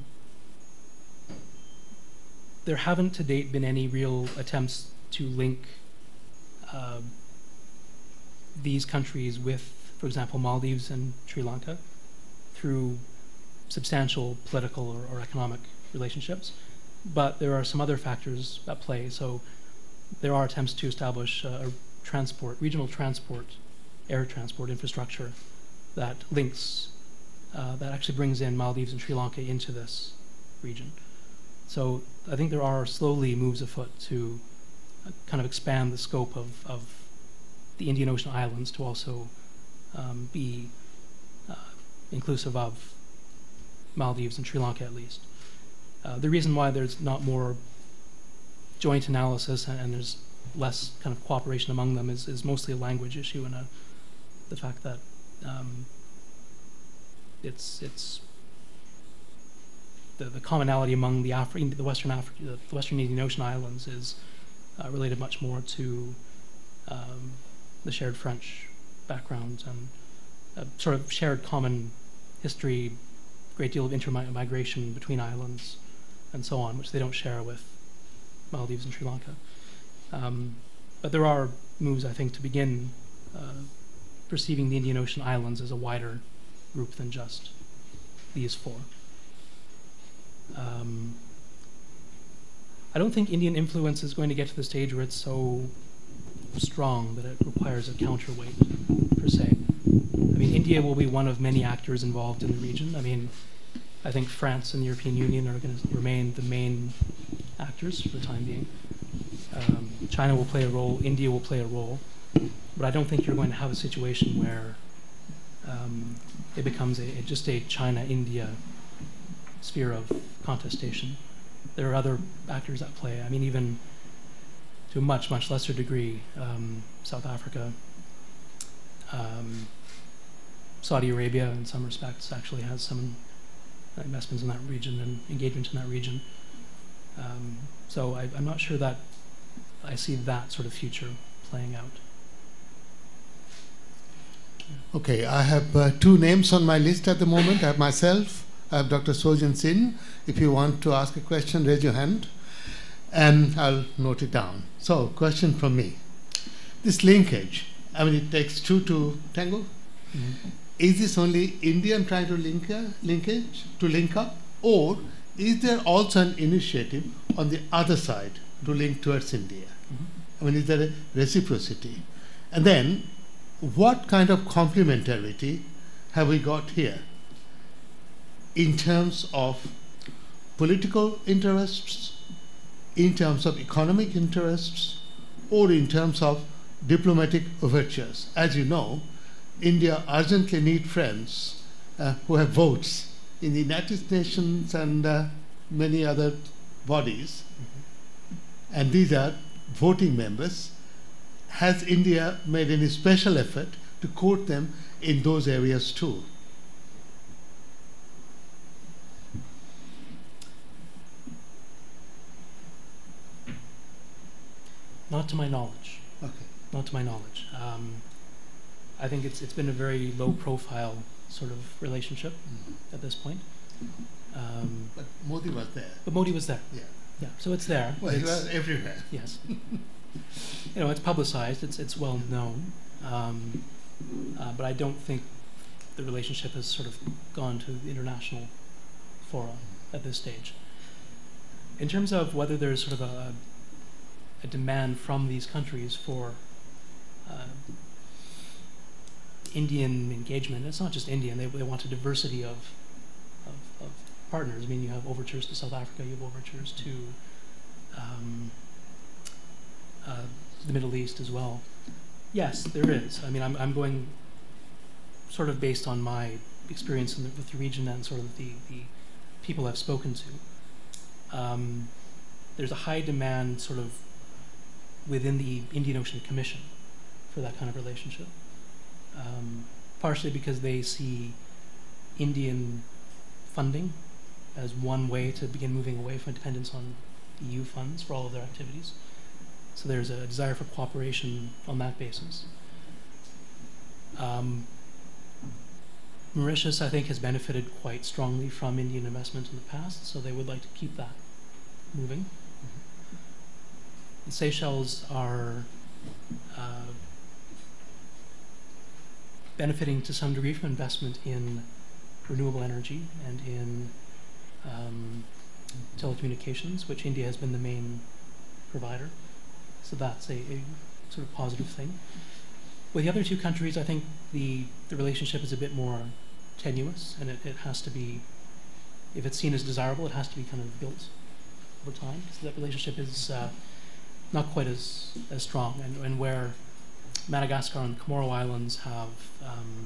there haven't to date been any real attempts to link uh, these countries with, for example, Maldives and Sri Lanka through substantial political or, or economic relationships. But there are some other factors at play. So there are attempts to establish uh, a transport, regional transport, air transport infrastructure that links, uh, that actually brings in Maldives and Sri Lanka into this region. So I think there are slowly moves afoot to uh, kind of expand the scope of, of the Indian Ocean islands to also um, be uh, inclusive of Maldives and Sri Lanka at least. Uh, the reason why there's not more joint analysis and, and there's less kind of cooperation among them is, is mostly a language issue and a, the fact that um, it's it's the, the commonality among the Afri the Western Africa the Western Indian Ocean islands is uh, related much more to um, the shared French background and a sort of shared common history, great deal of intermigration between islands and so on, which they don't share with Maldives and Sri Lanka. Um, but there are moves, I think, to begin uh, perceiving the Indian Ocean islands as a wider group than just these four. Um, I don't think Indian influence is going to get to the stage where it's so strong that it requires a counterweight, per se. I mean, India will be one of many actors involved in the region. I mean, I think France and the European Union are going to remain the main actors for the time being. Um, China will play a role, India will play a role, but I don't think you're going to have a situation where um, it becomes a, just a China-India sphere of contestation. There are other actors at play. I mean, even to a much, much lesser degree, um, South Africa, um, Saudi Arabia, in some respects, actually has some investments in that region and engagement in that region. Um, so I, I'm not sure that I see that sort of future playing out. Okay, I have uh, two names on my list at the moment. I have myself, I have Doctor Sojan Sin. If you want to ask a question, raise your hand, and I'll note it down. So, question from me. This linkage, I mean, it takes two to tango. Mm-hmm. Is this only India trying to link, uh, linkage, to link up, or is there also an initiative on the other side to link towards India? Mm-hmm. I mean, is there a reciprocity? And then, what kind of complementarity have we got here in terms of political interests, in terms of economic interests, or in terms of diplomatic overtures? As you know, India urgently needs friends uh, who have votes in the United Nations and uh, many other bodies. Mm-hmm. And these are voting members. Has India made any special effort to court them in those areas too? Not to my knowledge. Okay. Not to my knowledge. Um, I think it's it's been a very low-profile sort of relationship mm-hmm. at this point. Um, but Modi was there. But Modi was there. Yeah. Yeah. So it's there. Well, it's, he was everywhere. Yes. You know, it's publicized. It's it's well known. Um, uh, but I don't think the relationship has sort of gone to the international fora at this stage. In terms of whether there's sort of a a demand from these countries for uh, Indian engagement. It's not just Indian. They, they want a diversity of, of, of partners. I mean, you have overtures to South Africa. You have overtures to um, uh, the Middle East as well. Yes, there is. I mean, I'm, I'm going sort of based on my experience in the, with the region and sort of the, the people I've spoken to. Um, there's a high demand sort of within the Indian Ocean Commission for that kind of relationship. Um, partially because they see Indian funding as one way to begin moving away from dependence on E U funds for all of their activities. So there's a desire for cooperation on that basis. Um, Mauritius, I think, has benefited quite strongly from Indian investment in the past, so they would like to keep that moving. Mm-hmm. The Seychelles are uh, benefiting to some degree from investment in renewable energy and in um, telecommunications, which India has been the main provider. So that's a, a sort of positive thing. With the other two countries, I think the, the relationship is a bit more tenuous, and it, it has to be, if it's seen as desirable, it has to be kind of built over time. So that relationship is uh, not quite as, as strong. And, and where Madagascar and the Comoro Islands have um,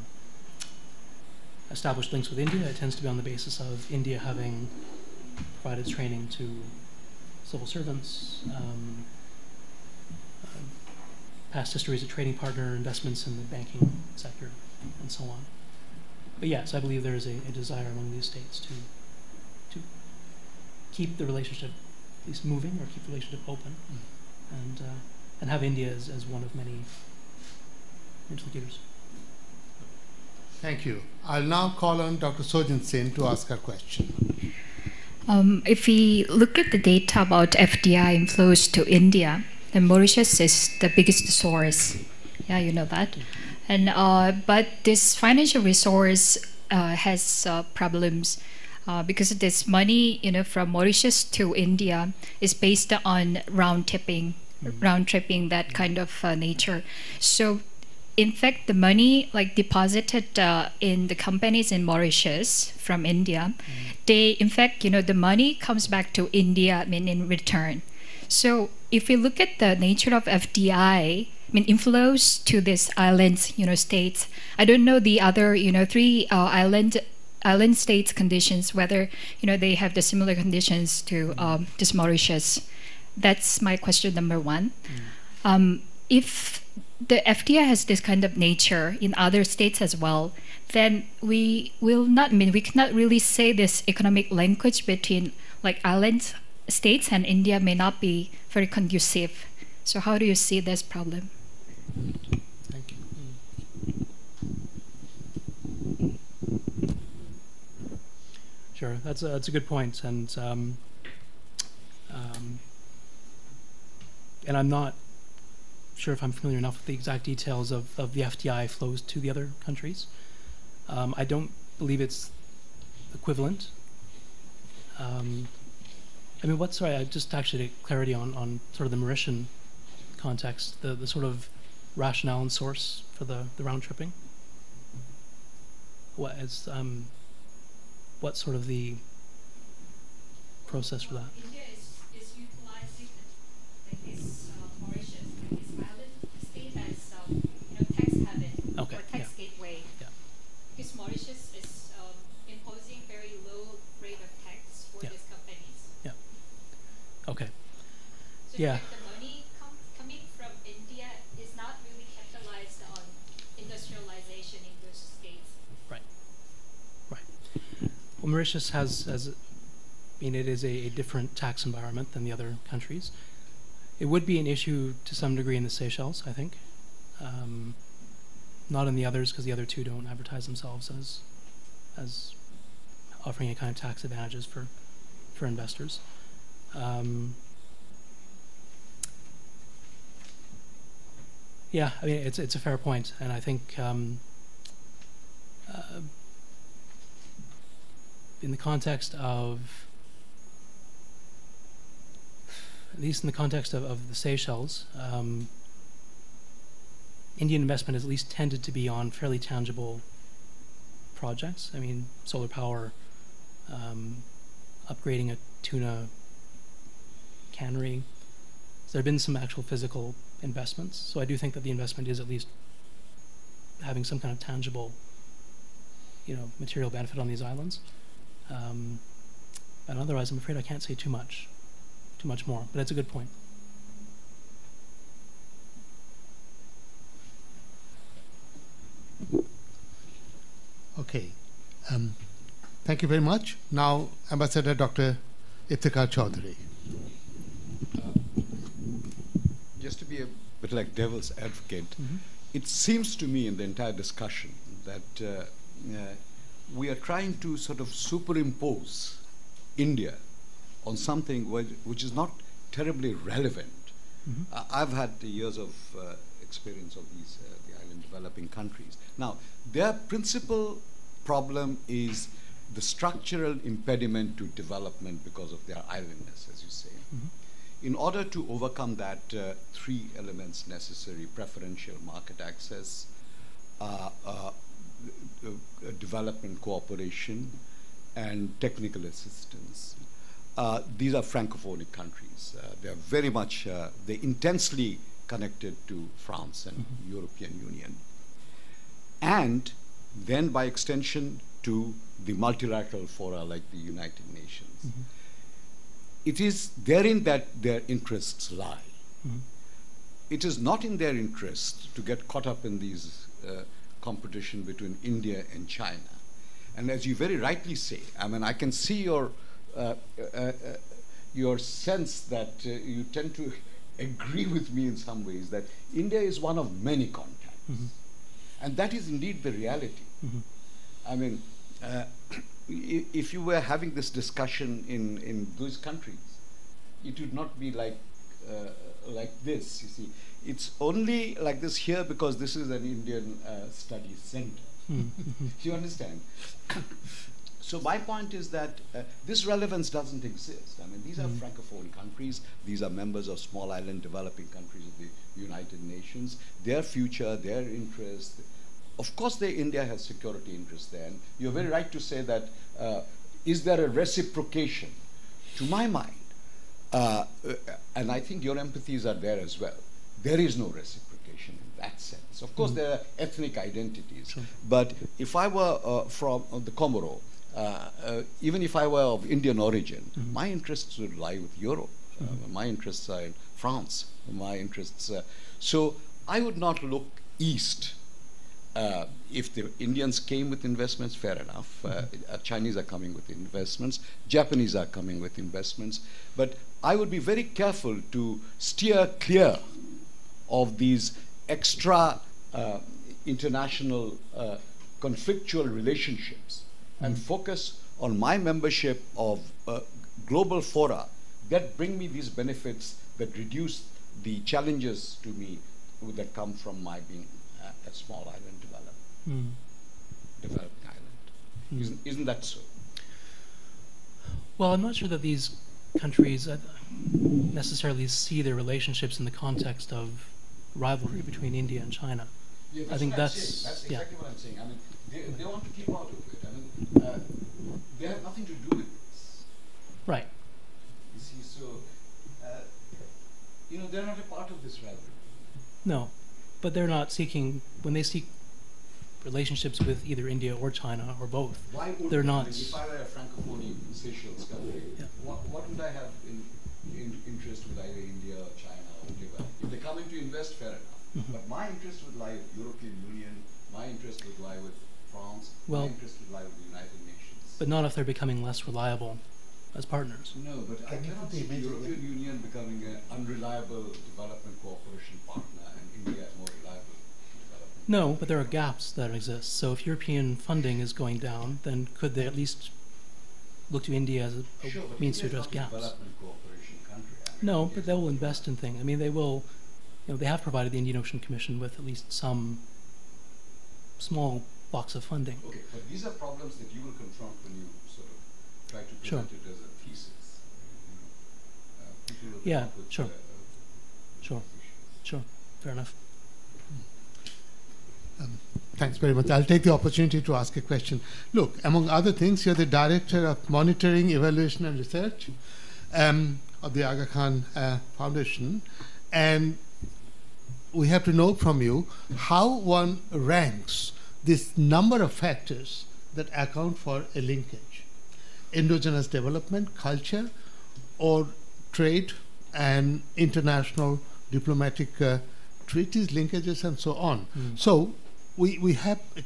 established links with India, it tends to be on the basis of India having provided training to civil servants, um, uh, past history as a trading partner, investments in the banking sector, and so on. But yes, I believe there is a, a desire among these states to to keep the relationship at least moving, or keep the relationship open, mm. and uh, and have India as, as one of many interlocutors. Thank you. I'll now call on Doctor Sojin Sen to ask her question. Um, if we look at the data about F D I inflows to India, then Mauritius is the biggest source. Yeah, you know that. Mm-hmm. And uh, but this financial resource uh, has uh, problems uh, because this money, you know, from Mauritius to India is based on round tipping, mm-hmm. round tripping, that kind of uh, nature. So, in fact, the money like deposited uh, in the companies in Mauritius from India, mm-hmm. they, in fact, you know, the money comes back to India, I mean, in return. So, if we look at the nature of F D I, I mean, inflows to these island, you know, states. I don't know the other, you know, three uh, island island states conditions, whether, you know, they have the similar conditions to um, this Mauritius. That's my question number one. Mm. Um, if the F D I has this kind of nature in other states as well, then we will not, I mean, we cannot really say this economic linkage between like island states and India may not be very conducive. So how do you see this problem? Thank you. Sure, that's a, that's a good point, and um, um, and I'm not sure if I'm familiar enough with the exact details of, of the F D I flows to the other countries. Um, I don't believe it's equivalent. Um, I mean, what's sorry? I just actually clarity on on sort of the Mauritian context, the the sort of rationale and source for the, the round tripping? What is um, what sort of the process for that? India is, is utilizing like this uh, Mauritius, like this island state as um, you know, tax haven okay, or tax yeah. gateway. Yeah. Because Mauritius is um, imposing very low rate of tax for yeah. these companies. Yeah. Okay. So yeah. the money com coming from India is not really capitalized on industrialization in those states. Right. Right. Well, Mauritius has, as I mean, it is a, a different tax environment than the other countries. It would be an issue to some degree in the Seychelles, I think. Um, not in the others, because the other two don't advertise themselves as as offering any kind of tax advantages for for investors. Um, Yeah, I mean, it's it's a fair point, and I think um, uh, in the context of, at least in the context of, of the Seychelles, um, Indian investment has at least tended to be on fairly tangible projects. I mean, solar power, um, upgrading a tuna cannery. So there have been some actual physical investments. So I do think that the investment is at least having some kind of tangible, you know, material benefit on these islands. Um, and otherwise, I'm afraid I can't say too much, too much more. But it's a good point. Okay. Um, thank you very much. Now, Ambassador Doctor Iftikhar Chaudhary. Uh, just to be a bit like devil's advocate, mm-hmm. it seems to me in the entire discussion that uh, uh, we are trying to sort of superimpose India on something which, which is not terribly relevant. Mm-hmm. uh, I've had years of uh, experience of these uh, the island developing countries. Now, their principal problem is the structural impediment to development because of their islandness, as you say. Mm-hmm. In order to overcome that, uh, three elements necessary: preferential market access, uh, uh, uh, development cooperation, and technical assistance. Uh, these are Francophonic countries. Uh, they are very much, uh, they're intensely connected to France and mm-hmm. European Union. And then by extension to the multilateral fora like the United Nations. Mm-hmm. It is therein that their interests lie. Mm-hmm. It is not in their interest to get caught up in these uh, competition between India and China. And as you very rightly say, I mean, I can see your uh, uh, uh, your sense that uh, you tend to agree with me in some ways that India is one of many contacts. Mm-hmm. And that is indeed the reality. Mm-hmm. I mean, uh, if you were having this discussion in, in those countries, it would not be like uh, like this, you see. It's only like this here because this is an Indian uh, studies center. Mm-hmm. You understand? So my point is that uh, this relevance doesn't exist. I mean, these mm-hmm. are Francophone countries. These are members of small island developing countries of the United Nations. Their future, their interests. Of course, they, India has security interests there. And you're very right to say that, uh, is there a reciprocation? To my mind, uh, uh, and I think your empathies are there as well, there is no reciprocation in that sense. Of course, mm. there are ethnic identities. Sure. But if I were uh, from uh, the Comoro, uh, uh, even if I were of Indian origin, mm-hmm. my interests would lie with Europe. Mm-hmm. Uh, my interests are in France. My interests. Uh, so I would not look east. Uh, if the Indians came with investments, fair enough. Uh, uh, Chinese are coming with investments. Japanese are coming with investments. But I would be very careful to steer clear of these extra uh, international uh, conflictual relationships mm-hmm. and focus on my membership of uh, global fora that bring me these benefits that reduce the challenges to me that come from my being uh, a small island developed, mm. developing island. Mm. Isn't, isn't that so? Well, I'm not sure that these countries uh, necessarily see their relationships in the context of rivalry between India and China. Yeah, I think that's, that's exactly yeah. what I'm saying. I mean, they, they want to keep out of it. I mean, uh, they have nothing to do with this. Right. You see, so, uh, you know, they're not a part of this rivalry. No, but they're not seeking, when they seek relationships with either India or China or both, Why would they're not. I mean, if I were a Francophone Seychelles country, yeah. what, what would I have in, in interest with either India or China or whatever? If they're coming to invest, fair enough. Mm-hmm. But my interest would lie with European Union, my interest would lie with France, well, my interest would lie with the United Nations. But not if they're becoming less reliable as partners. No, but I cannot see the European Union becoming an unreliable development cooperation partner and India a more reliable development. No, but there are gaps that exist. So if European funding is going down, then could they at least look to India as a, a sure, means to address gaps? Development cooperation country. I mean, no, but they will invest in things. I mean, they will, you know, they have provided the Indian Ocean Commission with at least some small box of funding. Okay, but these are problems that you will confront when you sort of try to present sure. it as a thesis. You know, uh, people will yeah, come up with, sure. Uh, uh, sure. Sure. Fair enough. Um, thanks very much. I'll take the opportunity to ask a question. Look, among other things, you're the Director of Monitoring, Evaluation and Research um, of the Aga Khan uh, Foundation. And we have to know from you how one ranks this number of factors that account for a linkage. Endogenous development, culture, or trade and international diplomatic uh, treaties, linkages, and so on. Mm. So we, we have a kind of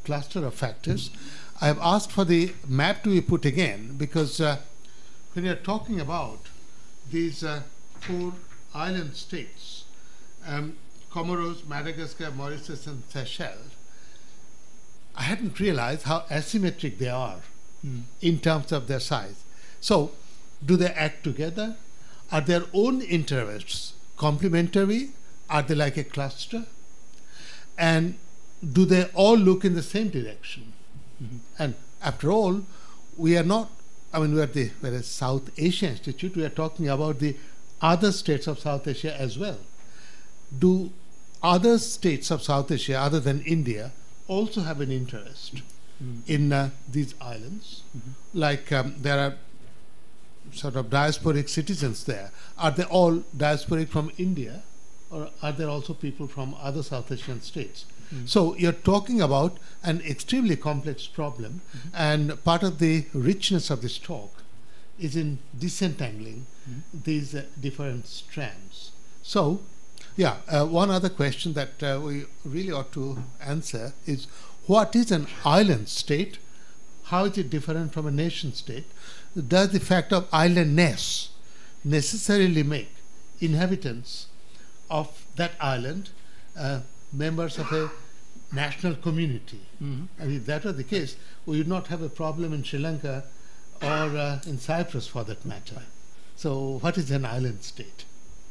cluster of factors. I have asked for the map to be put again because uh, when you're talking about these uh, four island states, um, Comoros, Madagascar, Mauritius, and Seychelles, I hadn't realized how asymmetric they are mm. in terms of their size. So, do they act together? Are their own interests complementary? Are they like a cluster? And do they all look in the same direction? Mm-hmm. And after all, we are not, I mean, we are the we're a South Asia Institute, we are talking about the other states of South Asia as well. Do other states of South Asia, other than India, also have an interest mm-hmm. in uh, these islands? Mm-hmm. Like um, there are sort of diasporic citizens there. Are they all diasporic from India, or are there also people from other South Asian states? Mm-hmm. So you're talking about an extremely complex problem, mm-hmm. and part of the richness of this talk is in disentangling mm-hmm. these uh, different strands. So, yeah, uh, one other question that uh, we really ought to answer is, what is an island state? How is it different from a nation state? Does the fact of islandness necessarily make inhabitants of that island uh, members of a national community? Mm-hmm. And if that were the case, we would not have a problem in Sri Lanka or uh, in Cyprus for that matter. So what is an island state?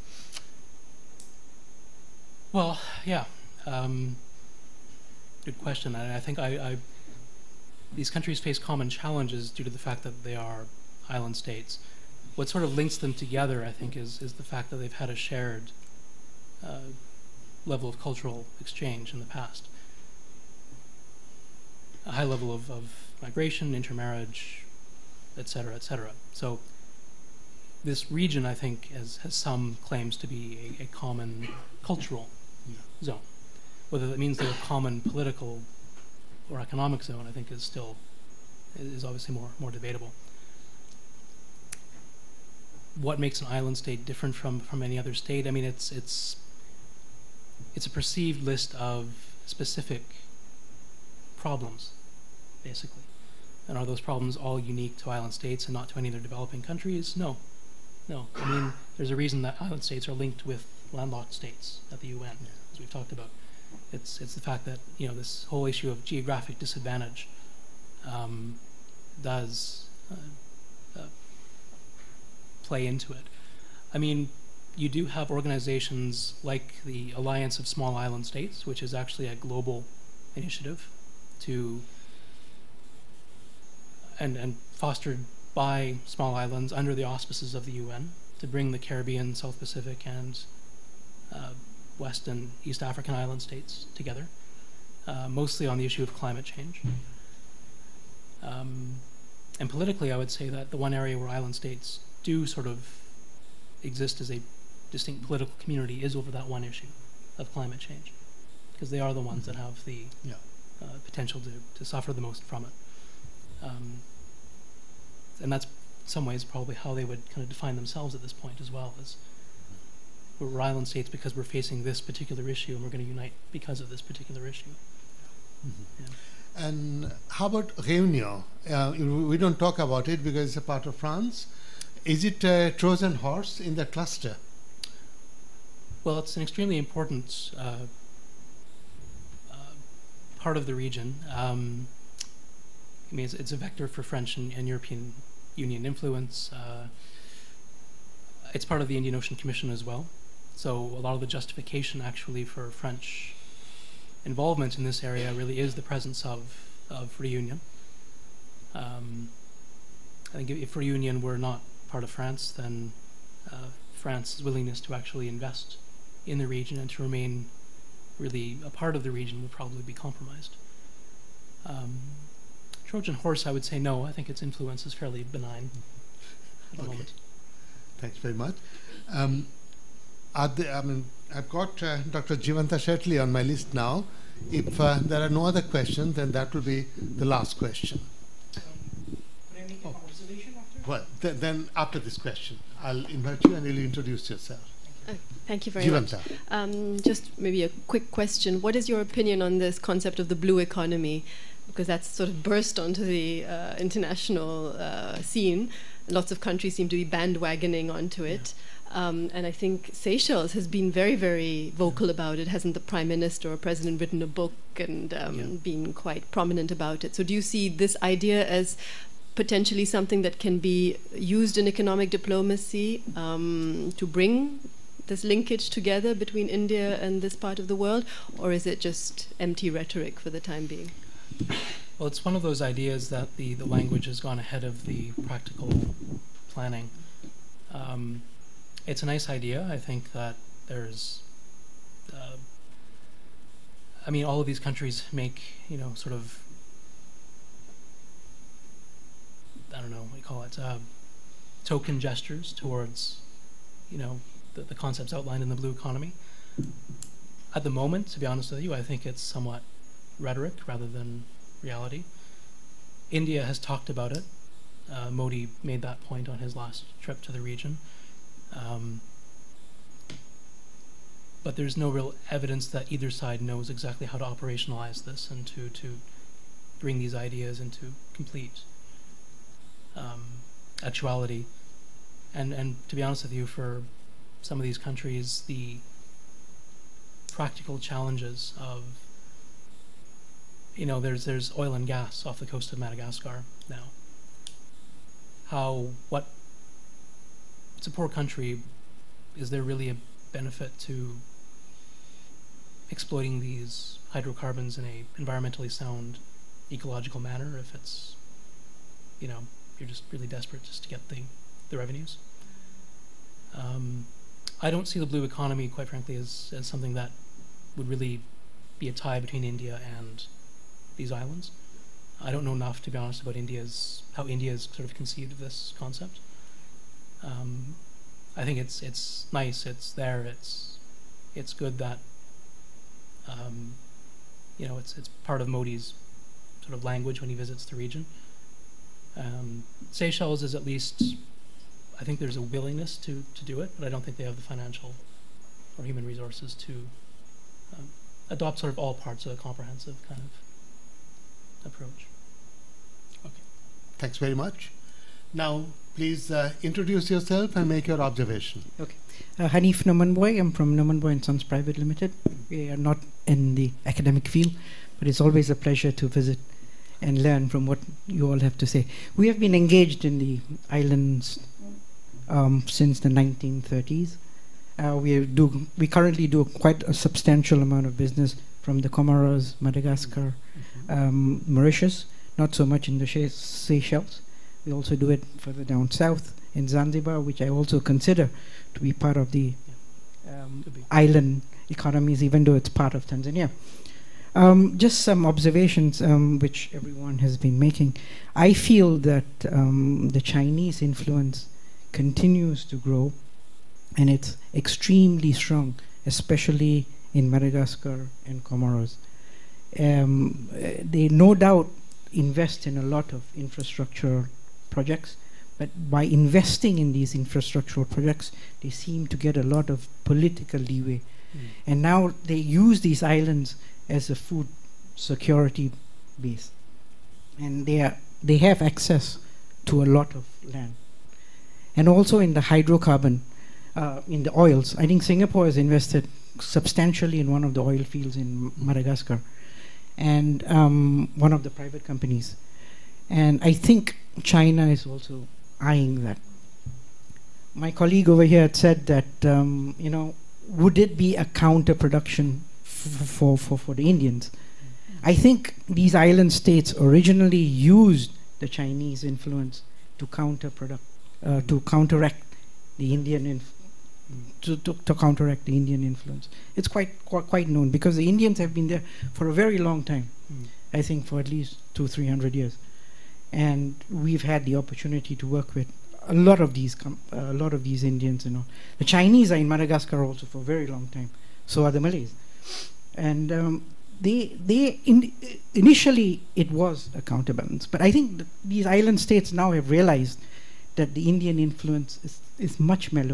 Well, yeah, um, good question. I, I think I, I these countries face common challenges due to the fact that they are island states. What sort of links them together, I think, is, is the fact that they've had a shared uh, level of cultural exchange in the past. A high level of, of migration, intermarriage, et cetera, et cetera. So this region, I think, has, has some claims to be a, a common cultural yeah. zone. Whether that means they're a common political or economic zone, I think, is still is obviously more more debatable. What makes an island state different from from any other state? I mean, it's it's it's a perceived list of specific problems, basically. And are those problems all unique to island states and not to any other developing countries? No, no. I mean, there's a reason that island states are linked with landlocked states at the U N, as we've talked about. It's it's the fact that, you know, this whole issue of geographic disadvantage um, does uh, uh, play into it. I mean, you do have organizations like the Alliance of Small Island States, which is actually a global initiative to and and fostered by small islands under the auspices of the U N to bring the Caribbean, South Pacific, and uh, West and East African island states together, uh, mostly on the issue of climate change. Um, and politically, I would say that the one area where island states do sort of exist as a distinct political community is over that one issue of climate change, because they are the ones that have the yeah. uh, potential to, to suffer the most from it. Um, and that's, in some ways, probably how they would kind of define themselves at this point as well, as we're island states because we're facing this particular issue and we're going to unite because of this particular issue. Mm-hmm. Yeah. And how about Réunion? Uh, we don't talk about it because it's a part of France. Is it a Trojan horse in the cluster? Well, it's an extremely important uh, uh, part of the region. Um, I mean, it's, it's a vector for French and, and European Union influence. Uh, it's part of the Indian Ocean Commission as well. So a lot of the justification actually for French involvement in this area really is the presence of, of Reunion. Um, I think if Reunion were not part of France, then uh, France's willingness to actually invest in the region and to remain really a part of the region would probably be compromised. Um, Trojan horse, I would say no. I think its influence is fairly benign at the okay. moment. Thanks very much. Um, are there, I mean, I've got uh, Doctor Jivanta Shetty on my list now. If uh, there are no other questions, then that will be the last question. Um, can I make an observation after? Well, th then after this question, I'll invite you and you'll introduce yourself. Thank Uh, Thank you very Jivanta. much. Um, just maybe a quick question. What is your opinion on this concept of the blue economy? Because that's sort of burst onto the uh, international uh, scene. Lots of countries seem to be bandwagoning onto it. Yeah. Um, and I think Seychelles has been very, very vocal yeah. about it. Hasn't the Prime Minister or President written a book and um, yeah. been quite prominent about it? So do you see this idea as potentially something that can be used in economic diplomacy um, to bring this linkage together between India and this part of the world? Or is it just empty rhetoric for the time being? Well, it's one of those ideas that the, the language has gone ahead of the practical planning. Um, it's a nice idea. I think that there's, uh, I mean, all of these countries make, you know, sort of, I don't know, what do you call it, uh, token gestures towards, you know, the, the concepts outlined in the blue economy. At the moment, to be honest with you, I think it's somewhat rhetoric rather than reality. India has talked about it. Uh, Modi made that point on his last trip to the region. Um, but there's no real evidence that either side knows exactly how to operationalize this and to, to bring these ideas into complete um, actuality. And, and to be honest with you, for some of these countries, the practical challenges of, you know, there's there's oil and gas off the coast of Madagascar now. How, what, it's a poor country, is there really a benefit to exploiting these hydrocarbons in a environmentally sound, ecological manner if it's, you know, you're just really desperate just to get the, the revenues? Um, I don't see the blue economy, quite frankly, as, as something that would really be a tie between India and these islands. I don't know enough, to be honest, about India's, how India's sort of conceived of this concept. Um, I think it's it's nice, it's there, it's it's good that um, you know, it's it's part of Modi's sort of language when he visits the region. Um, Seychelles is at least, I think there's a willingness to, to do it, but I don't think they have the financial or human resources to um, adopt sort of all parts of a comprehensive kind of approach. Okay, thanks very much. Now, please uh, introduce yourself and make your observation. Okay, uh, Hanif Nomanboy. I'm from Nomanboy and Sons Private Limited. We are not in the academic field, but it's always a pleasure to visit and learn from what you all have to say. We have been engaged in the islands um, since the nineteen thirties. Uh, we do we currently do quite a substantial amount of business from the Comoros, Madagascar, mm-hmm. um, Mauritius. Not so much in the Seychelles. We also do it further down south in Zanzibar, which I also consider to be part of the um, island economies, even though it's part of Tanzania. Um, just some observations um, which everyone has been making. I feel that um, the Chinese influence continues to grow, and it's extremely strong, especially in Madagascar and Comoros. Um, they no doubt invest in a lot of infrastructure projects, but by investing in these infrastructural projects, they seem to get a lot of political leeway. Mm. And now they use these islands as a food security base. And they are they have access to a lot of land. And also in the hydrocarbon, uh, in the oils. I think Singapore has invested substantially in one of the oil fields in Madagascar, and um, one of the private companies. And I think China is also eyeing that. My colleague over here had said that, um, you know, would it be a counterproduction for, for, for the Indians? I think these island states originally used the Chinese influence to counterproduct, uh, to counteract the Indian inf to, to, to counteract the Indian influence. It's quite, quite quite known because the Indians have been there for a very long time. Mm. I think for at least two, three hundred years, and we've had the opportunity to work with a lot of these com uh, a lot of these Indians. You know, the Chinese are in Madagascar also for a very long time. So are the Malays, and um, they they in initially it was a counterbalance, but I think th these island states now have realized that the Indian influence is is much mellow,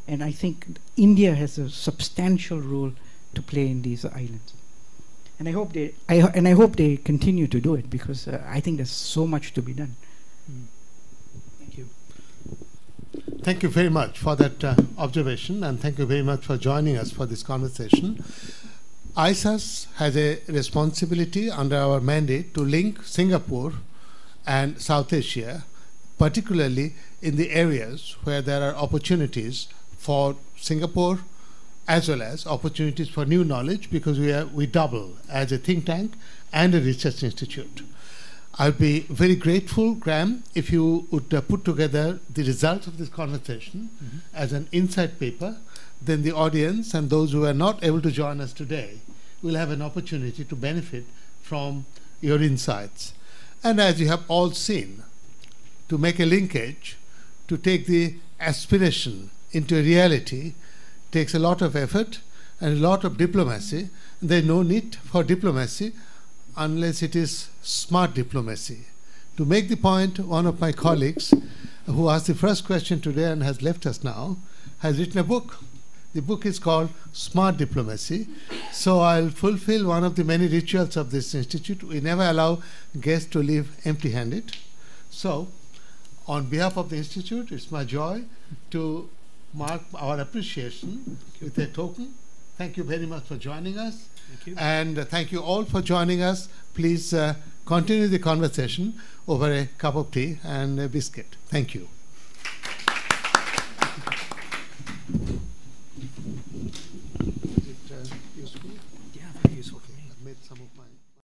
And I think India has a substantial role to play in these islands. And I hope they, I, and I hope they continue to do it, because uh, I think there's so much to be done. Mm. Thank you. Thank you very much for that uh, observation, and thank you very much for joining us for this conversation. I S A S has a responsibility under our mandate to link Singapore and South Asia, particularly in the areas where there are opportunities for Singapore as well as opportunities for new knowledge, because we are we double as a think tank and a research institute. I'd be very grateful, Graham, if you would uh, put together the results of this conversation mm-hmm. as an insight paper. Then the audience and those who are not able to join us today will have an opportunity to benefit from your insights. And as you have all seen, to make a linkage, to take the aspiration into reality, takes a lot of effort and a lot of diplomacy. There's no need for diplomacy unless it is smart diplomacy. To make the point, one of my colleagues who asked the first question today and has left us now has written a book. The book is called Smart Diplomacy. So I'll fulfill one of the many rituals of this institute. We never allow guests to leave empty-handed. So on behalf of the institute, it's my joy to mark our appreciation with a token. Thank you very much for joining us. Thank you. And uh, thank you all for joining us. Please uh, continue the conversation over a cup of tea and a biscuit. Thank you.